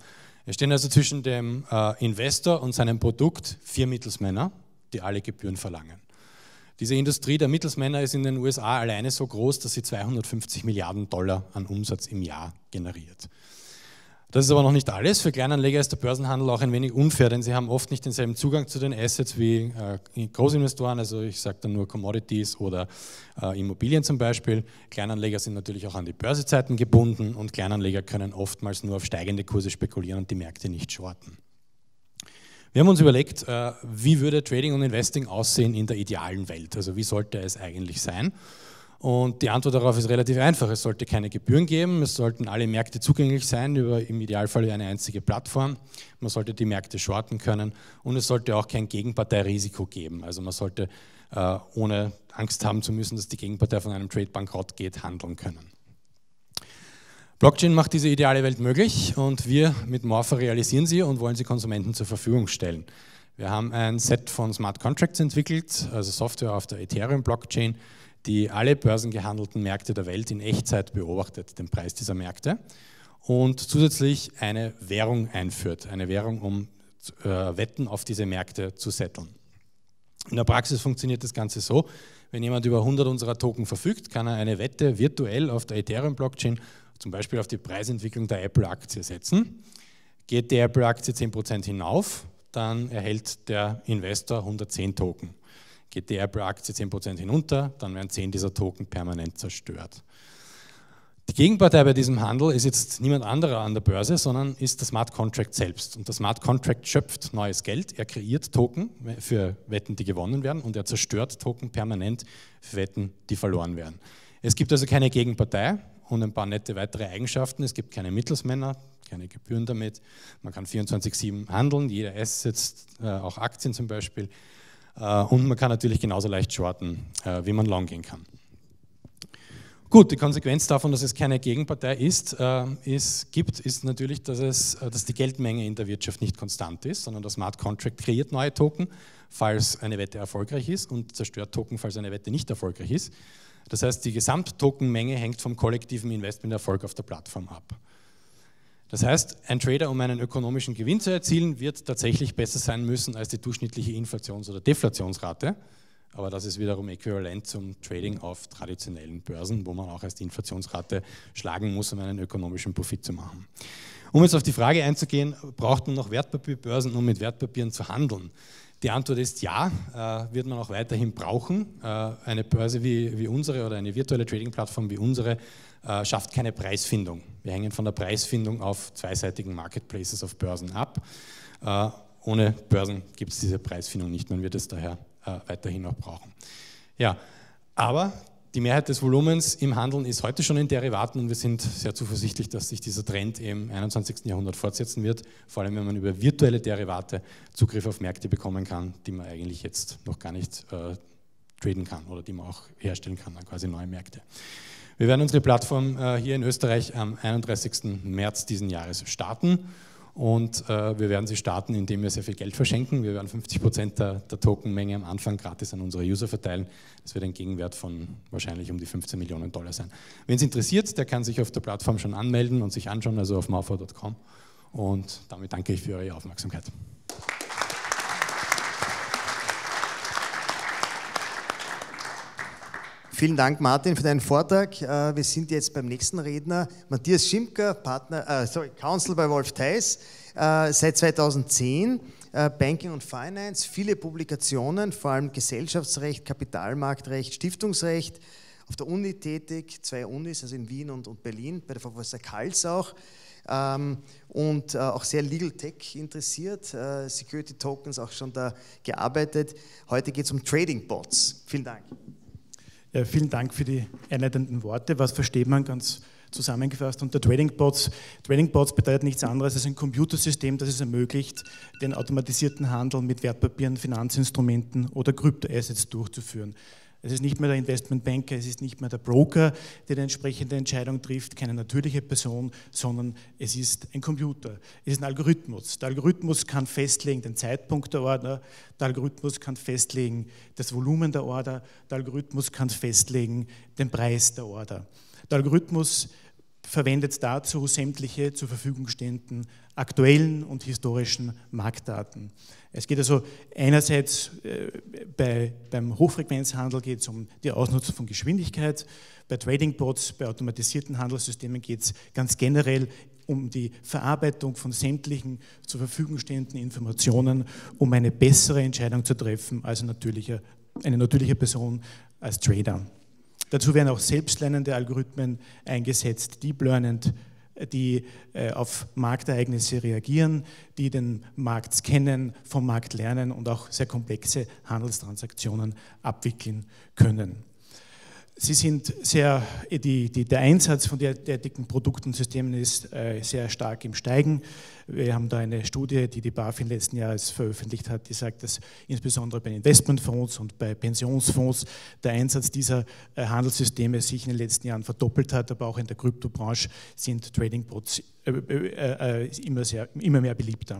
Es stehen also zwischen dem äh, Investor und seinem Produkt vier Mittelsmänner, die alle Gebühren verlangen. Diese Industrie der Mittelsmänner ist in den U S A alleine so groß, dass sie zweihundertfünfzig Milliarden Dollar an Umsatz im Jahr generiert. Das ist aber noch nicht alles. Für Kleinanleger ist der Börsenhandel auch ein wenig unfair, denn sie haben oft nicht denselben Zugang zu den Assets wie äh, Großinvestoren, also ich sage dann nur Commodities oder äh, Immobilien zum Beispiel. Kleinanleger sind natürlich auch an die Börsezeiten gebunden und Kleinanleger können oftmals nur auf steigende Kurse spekulieren und die Märkte nicht shorten. Wir haben uns überlegt, äh, wie würde Trading und Investing aussehen in der idealen Welt, also wie sollte es eigentlich sein? Und die Antwort darauf ist relativ einfach. Es sollte keine Gebühren geben, es sollten alle Märkte zugänglich sein, über im Idealfall eine einzige Plattform. Man sollte die Märkte shorten können und es sollte auch kein Gegenparteirisiko geben. Also man sollte, äh, ohne Angst haben zu müssen, dass die Gegenpartei von einem Trade bankrott geht, handeln können. Blockchain macht diese ideale Welt möglich und wir mit Morpher realisieren sie und wollen sie Konsumenten zur Verfügung stellen. Wir haben ein Set von Smart Contracts entwickelt, also Software auf der Ethereum-Blockchain, die alle börsengehandelten Märkte der Welt in Echtzeit beobachtet, den Preis dieser Märkte, und zusätzlich eine Währung einführt, eine Währung, um äh, Wetten auf diese Märkte zu setteln. In der Praxis funktioniert das Ganze so, wenn jemand über hundert unserer Token verfügt, kann er eine Wette virtuell auf der Ethereum-Blockchain, zum Beispiel auf die Preisentwicklung der Apple-Aktie setzen. Geht die Apple-Aktie zehn Prozent hinauf, dann erhält der Investor hundertzehn Token. Geht die Apple-Aktie zehn Prozent hinunter, dann werden zehn dieser Token permanent zerstört. Die Gegenpartei bei diesem Handel ist jetzt niemand anderer an der Börse, sondern ist der Smart Contract selbst. Und der Smart Contract schöpft neues Geld, er kreiert Token für Wetten, die gewonnen werden, und er zerstört Token permanent für Wetten, die verloren werden. Es gibt also keine Gegenpartei und ein paar nette weitere Eigenschaften. Es gibt keine Mittelsmänner, keine Gebühren damit. Man kann vierundzwanzig sieben handeln, jeder Asset, auch Aktien zum Beispiel. Und man kann natürlich genauso leicht shorten, wie man long gehen kann. Gut, die Konsequenz davon, dass es keine Gegenpartei ist, ist, gibt, ist natürlich, dass, es, dass die Geldmenge in der Wirtschaft nicht konstant ist, sondern der Smart Contract kreiert neue Token, falls eine Wette erfolgreich ist, und zerstört Token, falls eine Wette nicht erfolgreich ist. Das heißt, die Gesamttokenmenge hängt vom kollektiven Investmenterfolg auf der Plattform ab. Das heißt, ein Trader, um einen ökonomischen Gewinn zu erzielen, wird tatsächlich besser sein müssen als die durchschnittliche Inflations- oder Deflationsrate. Aber das ist wiederum äquivalent zum Trading auf traditionellen Börsen, wo man auch erst die Inflationsrate schlagen muss, um einen ökonomischen Profit zu machen. Um jetzt auf die Frage einzugehen, braucht man noch Wertpapierbörsen, um mit Wertpapieren zu handeln? Die Antwort ist ja, äh, wird man auch weiterhin brauchen. Äh, eine Börse wie, wie unsere oder eine virtuelle Trading-Plattform wie unsere äh, schafft keine Preisfindung. Wir hängen von der Preisfindung auf zweiseitigen Marketplaces auf Börsen ab. Äh, ohne Börsen gibt es diese Preisfindung nicht, man wird es daher äh, weiterhin noch brauchen. Ja, aber die Mehrheit des Volumens im Handeln ist heute schon in Derivaten und wir sind sehr zuversichtlich, dass sich dieser Trend im einundzwanzigsten Jahrhundert fortsetzen wird, vor allem wenn man über virtuelle Derivate Zugriff auf Märkte bekommen kann, die man eigentlich jetzt noch gar nicht äh, traden kann oder die man auch herstellen kann, dann quasi neue Märkte. Wir werden unsere Plattform äh, hier in Österreich am einunddreißigsten März diesen Jahres starten. Und äh, wir werden sie starten, indem wir sehr viel Geld verschenken. Wir werden fünfzig Prozent der, der Tokenmenge am Anfang gratis an unsere User verteilen. Das wird ein Gegenwert von wahrscheinlich um die fünfzehn Millionen Dollar sein. Wen es interessiert, der kann sich auf der Plattform schon anmelden und sich anschauen, also auf morpher punkt com. Und damit danke ich für eure Aufmerksamkeit. Vielen Dank, Martin, für deinen Vortrag. Wir sind jetzt beim nächsten Redner, Matthias Schimker, Partner, äh, sorry, Counsel bei Wolf Theiss, äh, seit zweitausendzehn, äh, Banking und Finance, viele Publikationen, vor allem Gesellschaftsrecht, Kapitalmarktrecht, Stiftungsrecht, auf der Uni tätig, zwei Unis, also in Wien und, und Berlin, bei der Professor Kals auch. Ähm, und äh, auch sehr Legal Tech interessiert, äh, Security Tokens auch schon da gearbeitet. Heute geht es um Trading Bots. Vielen Dank. Ja, vielen Dank für die einleitenden Worte. Was versteht man ganz zusammengefasst unter Trading Bots? Trading Bots bedeutet nichts anderes als ein Computersystem, das es ermöglicht, den automatisierten Handel mit Wertpapieren, Finanzinstrumenten oder Kryptoassets durchzuführen. Es ist nicht mehr der Investmentbanker, es ist nicht mehr der Broker, der die entsprechende Entscheidung trifft, keine natürliche Person, sondern es ist ein Computer. Es ist ein Algorithmus. Der Algorithmus kann festlegen den Zeitpunkt der Order, der Algorithmus kann festlegen das Volumen der Order, der Algorithmus kann festlegen den Preis der Order. Der Algorithmus verwendet dazu sämtliche zur Verfügung stehenden aktuellen und historischen Marktdaten. Es geht also einerseits äh, bei, beim Hochfrequenzhandel geht es um die Ausnutzung von Geschwindigkeit, bei Trading Bots, bei automatisierten Handelssystemen geht es ganz generell um die Verarbeitung von sämtlichen zur Verfügung stehenden Informationen, um eine bessere Entscheidung zu treffen als ein natürlicher, eine natürliche Person als Trader. Dazu werden auch selbstlernende Algorithmen eingesetzt, Deep Learned, die äh, auf Marktereignisse reagieren, die den Markt scannen, vom Markt lernen und auch sehr komplexe Handelstransaktionen abwickeln können. Sie sind sehr, die, die, der Einsatz von derartigen Produkten und Systemen ist äh, sehr stark im Steigen. Wir haben da eine Studie, die die BaFin letzten Jahres veröffentlicht hat, die sagt, dass insbesondere bei Investmentfonds und bei Pensionsfonds der Einsatz dieser äh, Handelssysteme sich in den letzten Jahren verdoppelt hat, aber auch in der Kryptobranche sind Trading-Bots äh, äh, äh, immer, sehr, immer mehr beliebter.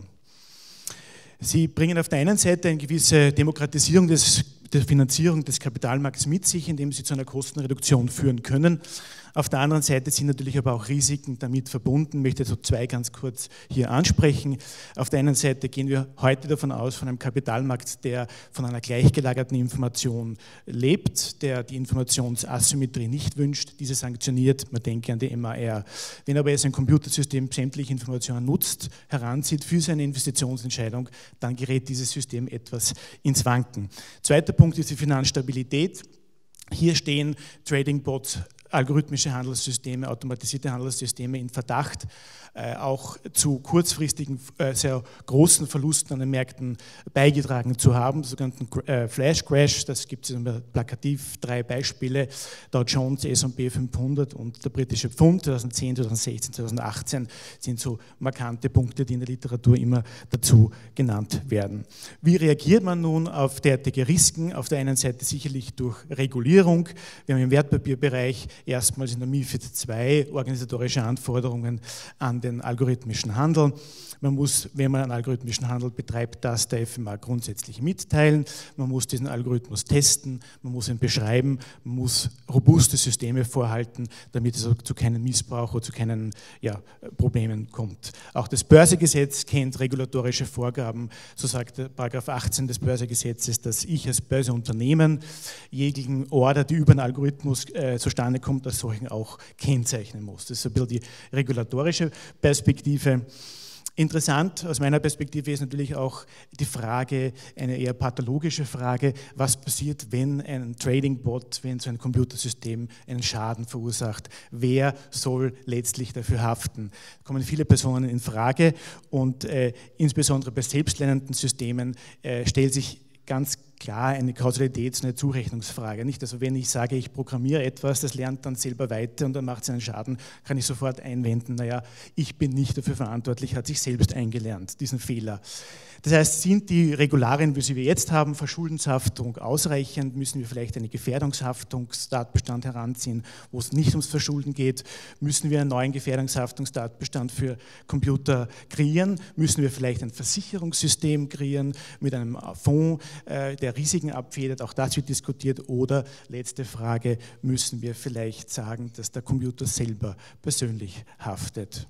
Sie bringen auf der einen Seite eine gewisse Demokratisierung des, der Finanzierung des Kapitalmarkts mit sich, indem sie zu einer Kostenreduktion führen können. Auf der anderen Seite sind natürlich aber auch Risiken damit verbunden. Ich möchte so zwei ganz kurz hier ansprechen. Auf der einen Seite gehen wir heute davon aus, von einem Kapitalmarkt, der von einer gleichgelagerten Information lebt, der die Informationsasymmetrie nicht wünscht, diese sanktioniert, man denke an die M A R. Wenn aber jetzt ein Computersystem sämtliche Informationen nutzt, heranzieht für seine Investitionsentscheidung, dann gerät dieses System etwas ins Wanken. Zweiter Punkt ist die Finanzstabilität. Hier stehen Trading-Bots, algorithmische Handelssysteme, automatisierte Handelssysteme in Verdacht, äh, auch zu kurzfristigen, äh, sehr großen Verlusten an den Märkten beigetragen zu haben, sogenannten äh, Flash Crash. Das gibt es plakativ drei Beispiele: Dow Jones, S und P fünfhundert und der britische Pfund zweitausendzehn, zweitausendsechzehn, zweitausendachtzehn sind so markante Punkte, die in der Literatur immer dazu genannt werden. Wie reagiert man nun auf derartige Risiken? Auf der einen Seite sicherlich durch Regulierung. Wir haben im Wertpapierbereich erstmals in der MiFID zwei organisatorische Anforderungen an den algorithmischen Handel. Man muss, wenn man einen algorithmischen Handel betreibt, das der F M A grundsätzlich mitteilen. Man muss diesen Algorithmus testen, man muss ihn beschreiben, man muss robuste Systeme vorhalten, damit es zu keinem Missbrauch oder zu keinen ja, Problemen kommt. Auch das Börsegesetz kennt regulatorische Vorgaben. So sagt der Paragraph achtzehn des Börsegesetzes, dass ich als Börseunternehmen jeglichen Order, die über einen Algorithmus äh, zustande kommt, als solchen auch kennzeichnen muss. Das ist ein bisschen die regulatorische Perspektive. Interessant aus meiner Perspektive ist natürlich auch die Frage, eine eher pathologische Frage, was passiert, wenn ein Trading-Bot, wenn so ein Computersystem einen Schaden verursacht? Wer soll letztlich dafür haften? Da kommen viele Personen in Frage und äh, insbesondere bei selbstlernenden Systemen äh, stellt sich ganz klar eine Kausalitäts- und eine Zurechnungsfrage. Nicht? Also wenn ich sage, ich programmiere etwas, das lernt dann selber weiter und dann macht es einen Schaden, kann ich sofort einwenden, naja, ich bin nicht dafür verantwortlich, hat sich selbst eingelernt, diesen Fehler. Das heißt, sind die Regularien, wie sie wir jetzt haben, Verschuldenshaftung ausreichend? Müssen wir vielleicht einen Gefährdungshaftungstatbestand heranziehen, wo es nicht ums Verschulden geht? Müssen wir einen neuen Gefährdungshaftungstatbestand für Computer kreieren? Müssen wir vielleicht ein Versicherungssystem kreieren mit einem Fonds, der Risiken abfedert? Auch das wird diskutiert. Oder, letzte Frage, müssen wir vielleicht sagen, dass der Computer selber persönlich haftet?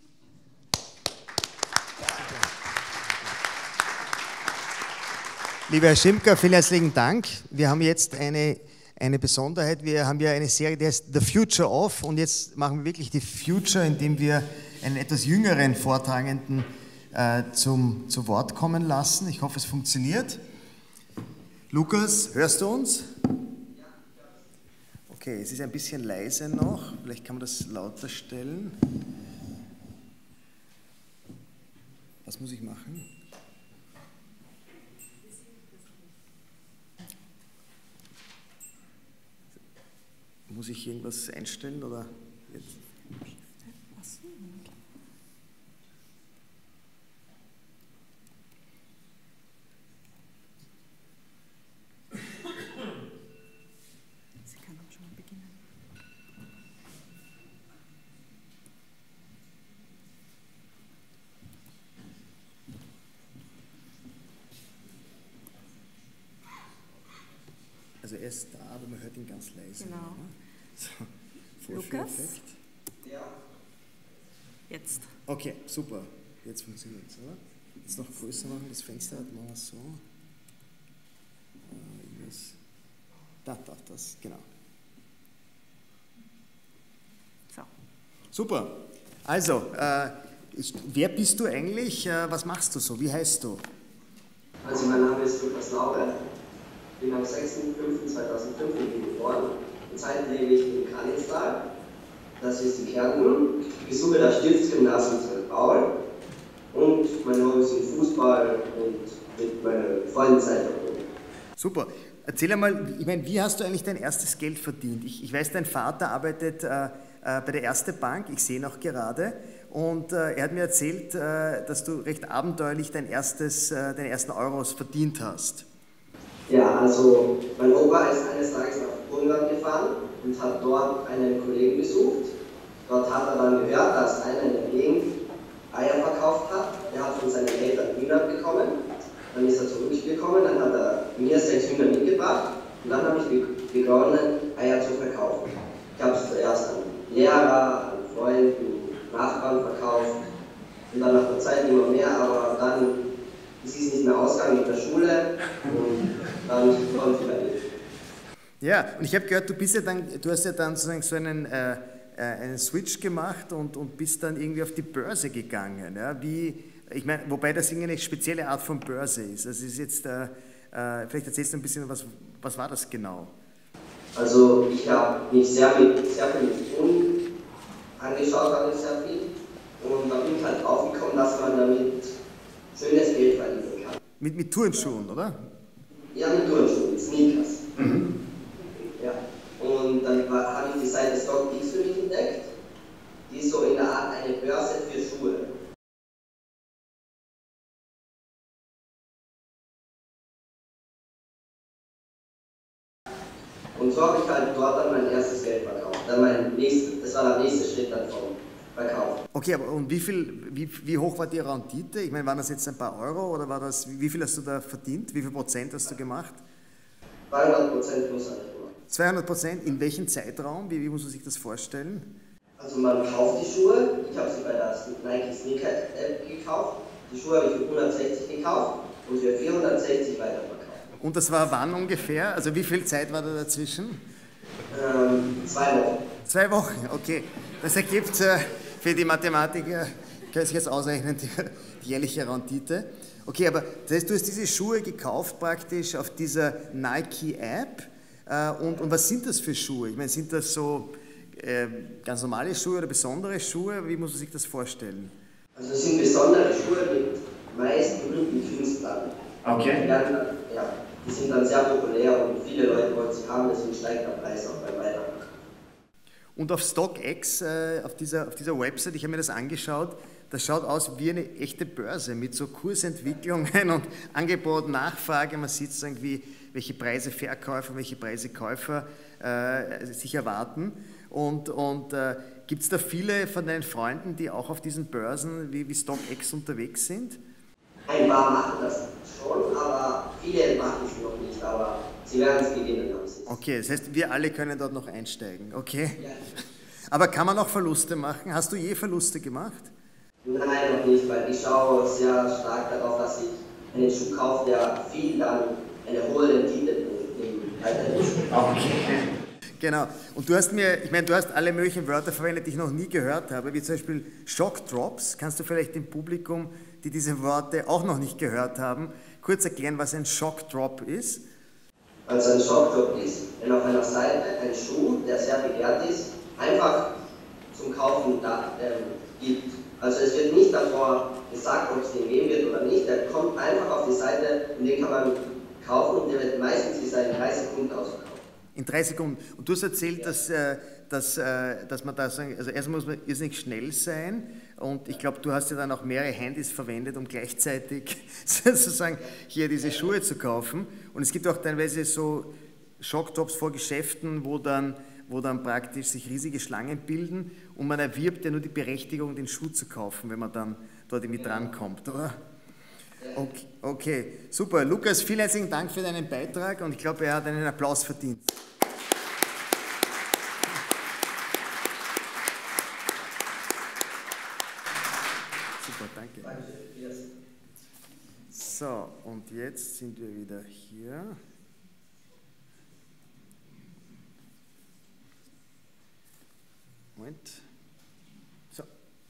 Lieber Herr Schimka, vielen herzlichen Dank. Wir haben jetzt eine, eine Besonderheit. Wir haben ja eine Serie, die heißt The Future of, und jetzt machen wir wirklich die Future, indem wir einen etwas jüngeren Vortragenden äh, zum, zu Wort kommen lassen. Ich hoffe, es funktioniert. Lukas, hörst du uns? Okay, es ist ein bisschen leise noch. Vielleicht kann man das lauter stellen. Was muss ich machen? Muss ich irgendwas einstellen oder jetzt? Sie kann auch schon mal beginnen. Also er ist da, aber man hört ihn ganz leise. Genau. So, Lukas, Ja. Jetzt. Okay, super. Jetzt funktioniert es, oder? Jetzt noch größer machen, das Fenster, machen wir es so. Da, da, das, genau. So. Super. Also, äh, ich, wer bist du eigentlich? Äh, was machst du so? Wie heißt du? Also mein Name ist Lukas Laube. Ich bin am sechsten fünften zweitausendfünf geboren. Zurzeit lebe ich in Kanninstal. Das ist in Kärnten. Ich besuche das Stiftsgymnasium Sankt Paul. Und meine Hobbys sind Fußball und mit meinen Freunden Zeit verbringen. Super. Erzähl einmal, ich meine, wie hast du eigentlich dein erstes Geld verdient? Ich, ich weiß, dein Vater arbeitet äh, äh, bei der Erste Bank, ich sehe ihn auch gerade. Und äh, er hat mir erzählt, äh, dass du recht abenteuerlich dein erstes, äh, deine ersten Euros verdient hast. Ja, also mein Opa ist eines Tages nach Burgenland gefahren und hat dort einen Kollegen besucht. Dort hat er dann gehört, dass einer in der Gegend Eier verkauft hat. Er hat von seinen Eltern Hühner bekommen. Dann ist er zurückgekommen, dann hat er mir sechs Hühner mitgebracht und dann habe ich begonnen, Eier zu verkaufen. Ich habe es zuerst an Lehrer, an Freunden, Nachbarn verkauft und dann nach der Zeit immer mehr, aber dann ist es nicht mehr ausgegangen mit der Schule und dann konnte ich weiter. Ja, und ich habe gehört, du bist ja dann, du hast ja dann sozusagen so einen, äh, einen Switch gemacht und, und bist dann irgendwie auf die Börse gegangen. Ja? Wie, ich meine, wobei das eine spezielle Art von Börse ist. Also ist jetzt, äh, äh, vielleicht erzählst du ein bisschen, was, was war das genau? Also ich habe mich sehr, mit, sehr viel mit Ton angeschaut, habe ich sehr viel. Und da bin ich halt draufgekommen, dass man damit schönes Geld verdienen kann. Mit, mit Turnschuhen, oder? Ja, mit Turnschuhen, mit Sneakers. Mhm. Ja. Und dann habe ich die Seite StockX für mich entdeckt. Die ist so in der Art eine Börse für Schuhe. Und so habe ich halt dort dann mein erstes Geld verkauft. Dann mein nächstes, das war der nächste Schritt dann vom Verkauf. Okay, aber und wie, viel, wie, wie hoch war die Rendite? Ich meine, waren das jetzt ein paar Euro oder war das, wie viel hast du da verdient? Wie viel Prozent hast du gemacht? zweihundert Prozent plus habe ich gemacht. zweihundert Prozent? In welchem Zeitraum? Wie, wie muss man sich das vorstellen? Also man kauft die Schuhe. Ich habe sie bei der Nike Sneaker App gekauft. Die Schuhe habe ich für hundertsechzig gekauft und für vierhundertsechzig weiterverkauft. Und das war wann ungefähr? Also wie viel Zeit war da dazwischen? Ähm, zwei Wochen. Zwei Wochen, okay. Das ergibt äh, für die Mathematiker, kann sich jetzt ausrechnen, die, die jährliche Rendite. Okay, aber das heißt, du hast diese Schuhe gekauft praktisch auf dieser Nike-App. Äh, und, und was sind das für Schuhe? Ich meine, sind das so äh, ganz normale Schuhe oder besondere Schuhe? Wie muss man sich das vorstellen? Also es sind besondere Schuhe mit meist berühmten Künstlern. Okay. Die, werden, ja, die sind dann sehr populär und viele Leute wollen sie haben, deswegen steigt der Preis auch beim Weiterverkauf. Und auf StockX, äh, auf, dieser, auf dieser Website, ich habe mir das angeschaut, das schaut aus wie eine echte Börse mit so Kursentwicklungen und Angebot, Nachfrage. Man sieht irgendwie, welche Preise Verkäufer, welche Preise Käufer äh, sich erwarten. Und, und äh, gibt es da viele von deinen Freunden, die auch auf diesen Börsen wie, wie StockX unterwegs sind? Ein paar machen das schon, aber viele machen es noch nicht, aber sie werden es gewinnen. Okay, das heißt, wir alle können dort noch einsteigen, okay? Ja. Aber kann man auch Verluste machen? Hast du je Verluste gemacht? Nein, noch nicht, weil ich schaue sehr stark darauf, dass ich einen Schuh kaufe, der viel dann eine hohe Rendite im Alter ist. Okay. Genau. Und du hast mir, ich meine, du hast alle möglichen Wörter verwendet, die ich noch nie gehört habe, wie zum Beispiel Shock Drops. Kannst du vielleicht dem Publikum, die diese Worte auch noch nicht gehört haben, kurz erklären, was ein Shock Drop ist? Also ein Shock Drop ist, wenn auf einer Seite ein Schuh, der sehr begehrt ist, einfach zum Kaufen da, ähm, gibt. Also es wird nicht davor gesagt, ob es den geben wird oder nicht. Der kommt einfach auf die Seite und den kann man kaufen und der wird meistens bis in drei Sekunden ausverkauft. In drei Sekunden. Und du hast erzählt, dass, äh, dass, äh, dass man da sagen, also erstmal muss man irrsinnig schnell sein und ich glaube, du hast ja dann auch mehrere Handys verwendet, um gleichzeitig sozusagen hier diese Schuhe zu kaufen. Und es gibt auch teilweise so Shockdrops vor Geschäften, wo dann, wo dann praktisch sich riesige Schlangen bilden und man erwirbt ja nur die Berechtigung, den Schuh zu kaufen, wenn man dann dort irgendwie drankommt, oder? Okay, okay, super. Lukas, vielen herzlichen Dank für deinen Beitrag und ich glaube, er hat einen Applaus verdient. Super, danke. So, und jetzt sind wir wieder hier. Moment. So.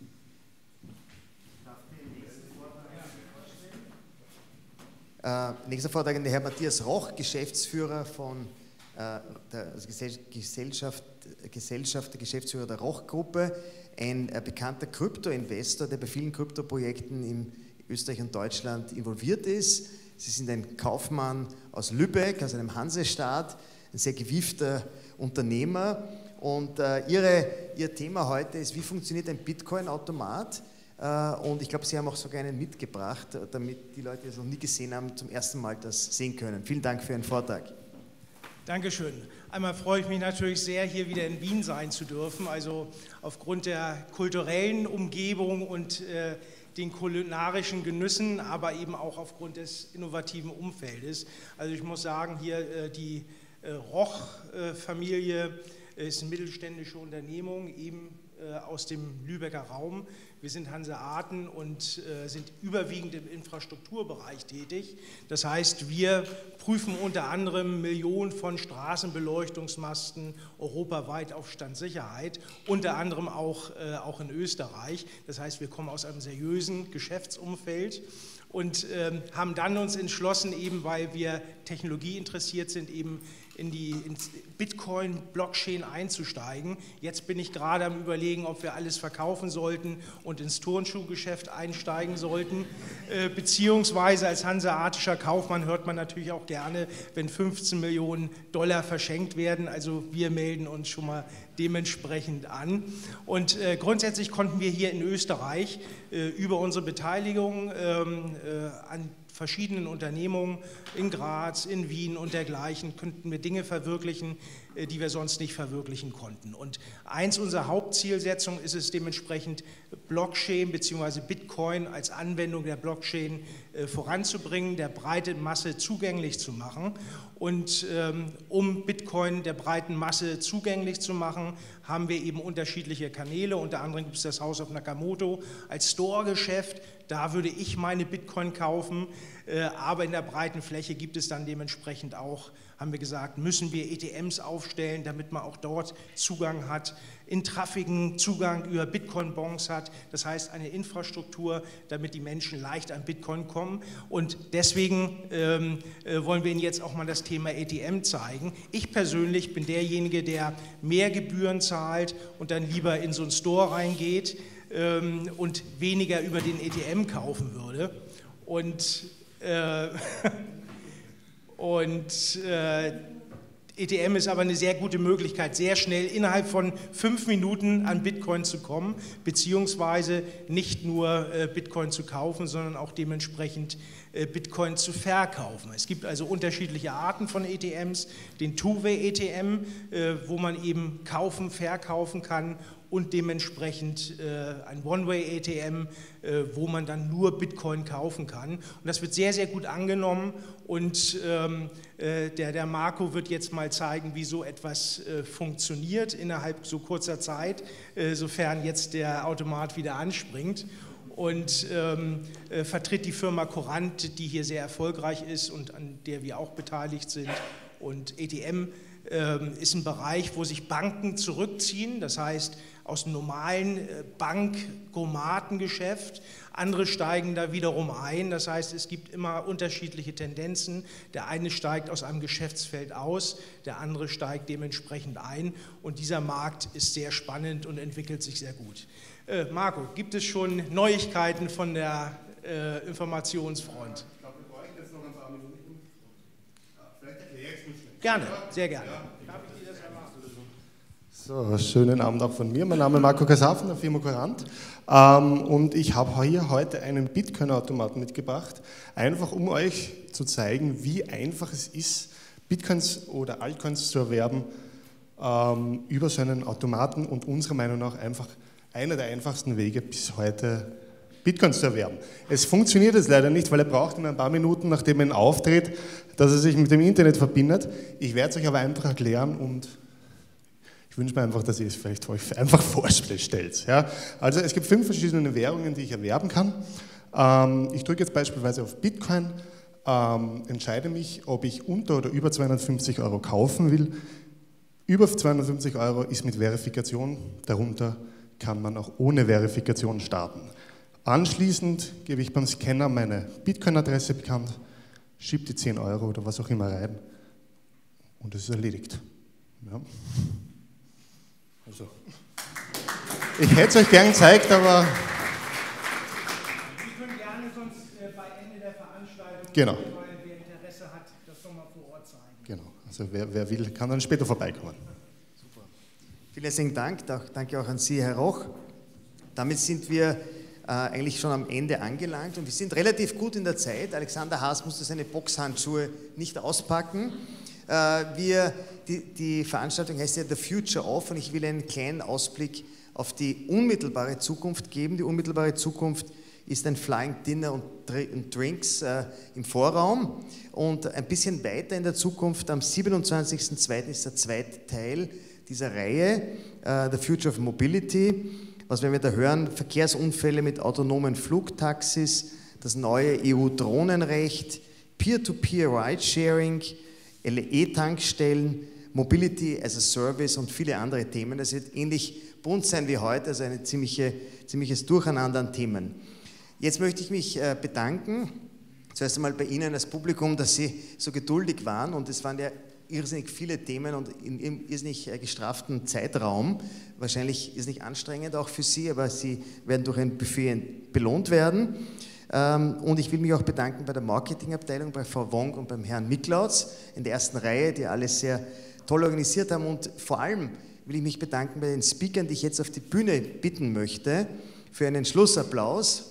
Äh, nächster Vortragender, Herr Matthias Roch, Geschäftsführer von äh, der also Gesellschaft, Gesellschaft, der Geschäftsführer der Roch-Gruppe, ein äh, bekannter Krypto-Investor, der bei vielen Kryptoprojekten in Österreich und Deutschland involviert ist. Sie sind ein Kaufmann aus Lübeck, aus einem Hansestaat, ein sehr gewiefter Unternehmer. Und äh, ihre, Ihr Thema heute ist, wie funktioniert ein Bitcoin-Automat? Äh, und ich glaube, Sie haben auch sogar einen mitgebracht, damit die Leute, die es noch nie gesehen haben, zum ersten Mal das sehen können. Vielen Dank für Ihren Vortrag. Dankeschön. Einmal freue ich mich natürlich sehr, hier wieder in Wien sein zu dürfen. Also aufgrund der kulturellen Umgebung und äh, den kulinarischen Genüssen, aber eben auch aufgrund des innovativen Umfeldes. Also ich muss sagen, hier äh, die äh, Roch-Familie äh, ist eine mittelständische Unternehmung, eben äh, aus dem Lübecker Raum. Wir sind Hanseaten und äh, sind überwiegend im Infrastrukturbereich tätig. Das heißt, wir prüfen unter anderem Millionen von Straßenbeleuchtungsmasten europaweit auf Standsicherheit, unter anderem auch, äh, auch in Österreich. Das heißt, wir kommen aus einem seriösen Geschäftsumfeld und ähm, haben dann uns entschlossen, eben weil wir Technologie interessiert sind, eben in die ins Bitcoin-Blockchain einzusteigen. Jetzt bin ich gerade am Überlegen, ob wir alles verkaufen sollten und ins Turnschuhgeschäft einsteigen sollten. Äh, beziehungsweise als hanseatischer Kaufmann hört man natürlich auch gerne, wenn fünfzehn Millionen Dollar verschenkt werden. Also wir melden uns schon mal dementsprechend an. Und äh, grundsätzlich konnten wir hier in Österreich äh, über unsere Beteiligung ähm, äh, an verschiedenen Unternehmungen in Graz, in Wien und dergleichen, könnten wir Dinge verwirklichen, die wir sonst nicht verwirklichen konnten. Und eins unserer Hauptzielsetzungen ist es dementsprechend, Blockchain bzw. Bitcoin als Anwendung der Blockchain äh, voranzubringen, der breiten Masse zugänglich zu machen. Und ähm, um Bitcoin der breiten Masse zugänglich zu machen, haben wir eben unterschiedliche Kanäle. Unter anderem gibt es das House of Nakamoto als Store-Geschäft. Da würde ich meine Bitcoin kaufen, äh, aber in der breiten Fläche gibt es dann dementsprechend auch, haben wir gesagt, müssen wir E T Ms aufstellen, damit man auch dort Zugang hat, in Traffiken Zugang über Bitcoin-Bonds hat, das heißt eine Infrastruktur, damit die Menschen leicht an Bitcoin kommen. Und deswegen ähm, äh, wollen wir Ihnen jetzt auch mal das Thema E T M zeigen. Ich persönlich bin derjenige, der mehr Gebühren zahlt und dann lieber in so einen Store reingeht ähm, und weniger über den E T M kaufen würde. Und äh, Und äh, E T M ist aber eine sehr gute Möglichkeit, sehr schnell innerhalb von fünf Minuten an Bitcoin zu kommen, beziehungsweise nicht nur äh, Bitcoin zu kaufen, sondern auch dementsprechend äh, Bitcoin zu verkaufen. Es gibt also unterschiedliche Arten von E T Ms, den Two-Way-E T M, äh, wo man eben kaufen, verkaufen kann, und dementsprechend äh, ein One-Way-E T M, äh, wo man dann nur Bitcoin kaufen kann. Und das wird sehr, sehr gut angenommen und ähm, äh, der, der Marco wird jetzt mal zeigen, wie so etwas äh, funktioniert innerhalb so kurzer Zeit, äh, sofern jetzt der Automat wieder anspringt. Und ähm, äh, vertritt die Firma Courant, die hier sehr erfolgreich ist und an der wir auch beteiligt sind. Und E T M ähm, ist ein Bereich, wo sich Banken zurückziehen, das heißt aus dem normalen Bankomatengeschäft. Andere steigen da wiederum ein, das heißt, es gibt immer unterschiedliche Tendenzen. Der eine steigt aus einem Geschäftsfeld aus, der andere steigt dementsprechend ein und dieser Markt ist sehr spannend und entwickelt sich sehr gut. Äh, Marco, gibt es schon Neuigkeiten von der äh, Informationsfront? Ich glaube, wir bräuchten jetzt noch ein paar Minuten. Vielleicht erkläre ich es nicht schnell. Gerne, sehr gerne. Ja. So, schönen Abend auch von mir. Mein Name ist Marco Casar von der Firma Courant ähm, und ich habe hier heute einen Bitcoin-Automaten mitgebracht, einfach um euch zu zeigen, wie einfach es ist, Bitcoins oder Altcoins zu erwerben ähm, über so einen Automaten und unserer Meinung nach einfach einer der einfachsten Wege bis heute Bitcoins zu erwerben. Es funktioniert jetzt leider nicht, weil er braucht in ein paar Minuten, nachdem er ihn auftritt, dass er sich mit dem Internet verbindet. Ich werde es euch aber einfach erklären und ich Ich wünsche mir einfach, dass ihr es vielleicht euch einfach vorstellt. Ja? Also es gibt fünf verschiedene Währungen, die ich erwerben kann. Ähm, ich drücke jetzt beispielsweise auf Bitcoin, ähm, entscheide mich, ob ich unter oder über zweihundertfünfzig Euro kaufen will. Über zweihundertfünfzig Euro ist mit Verifikation, darunter kann man auch ohne Verifikation starten. Anschließend gebe ich beim Scanner meine Bitcoin-Adresse bekannt, schiebe die zehn Euro oder was auch immer rein und es ist erledigt. Ja. Also, ich hätte es euch gern gezeigt, aber... Wir können gerne sonst äh, bei Ende der Veranstaltung, genau. weil wer Interesse hat, das nochmal vor Ort zeigen. Genau, also wer, wer will, kann dann später vorbeikommen. Super. Vielen herzlichen Dank, danke auch an Sie, Herr Roch. Damit sind wir äh, eigentlich schon am Ende angelangt und wir sind relativ gut in der Zeit. Alexander Haas musste seine Boxhandschuhe nicht auspacken. Äh, wir, die, die Veranstaltung heißt ja The Future of und ich will einen kleinen Ausblick auf die unmittelbare Zukunft geben. Die unmittelbare Zukunft ist ein Flying Dinner und Drinks äh, im Vorraum und ein bisschen weiter in der Zukunft, am siebenundzwanzigsten zweiten ist der zweite Teil dieser Reihe, äh, The Future of Mobility. Was werden wir da hören? Verkehrsunfälle mit autonomen Flugtaxis, das neue E U-Drohnenrecht, Peer-to-Peer-Ride-Sharing, L E-Tankstellen, Mobility as a Service und viele andere Themen. Das wird ähnlich bunt sein wie heute, also ein ziemliche, ziemliches Durcheinander an Themen. Jetzt möchte ich mich bedanken, zuerst einmal bei Ihnen als Publikum, dass Sie so geduldig waren und es waren ja irrsinnig viele Themen und in einem irrsinnig gestrafften Zeitraum. Wahrscheinlich ist es nicht anstrengend auch für Sie, aber Sie werden durch ein Buffet belohnt werden. Und ich will mich auch bedanken bei der Marketingabteilung, bei Frau Wong und beim Herrn Miklaus in der ersten Reihe, die alles sehr toll organisiert haben. Und vor allem will ich mich bedanken bei den Speakern, die ich jetzt auf die Bühne bitten möchte, für einen Schlussapplaus.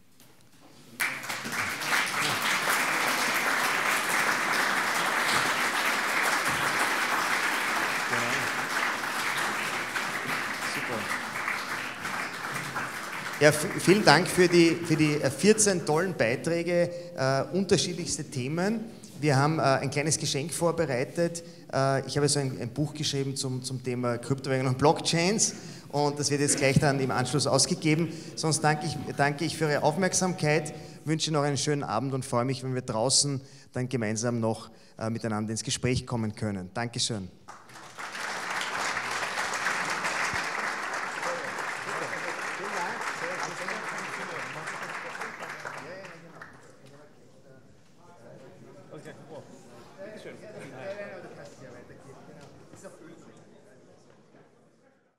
Ja, vielen Dank für die, für die vierzehn tollen Beiträge, äh, unterschiedlichste Themen. Wir haben äh, ein kleines Geschenk vorbereitet. Äh, ich habe so ein, ein Buch geschrieben zum, zum Thema Kryptowährungen und Blockchains und das wird jetzt gleich dann im Anschluss ausgegeben. Sonst danke ich, danke ich für Ihre Aufmerksamkeit, wünsche noch einen schönen Abend und freue mich, wenn wir draußen dann gemeinsam noch äh, miteinander ins Gespräch kommen können. Dankeschön.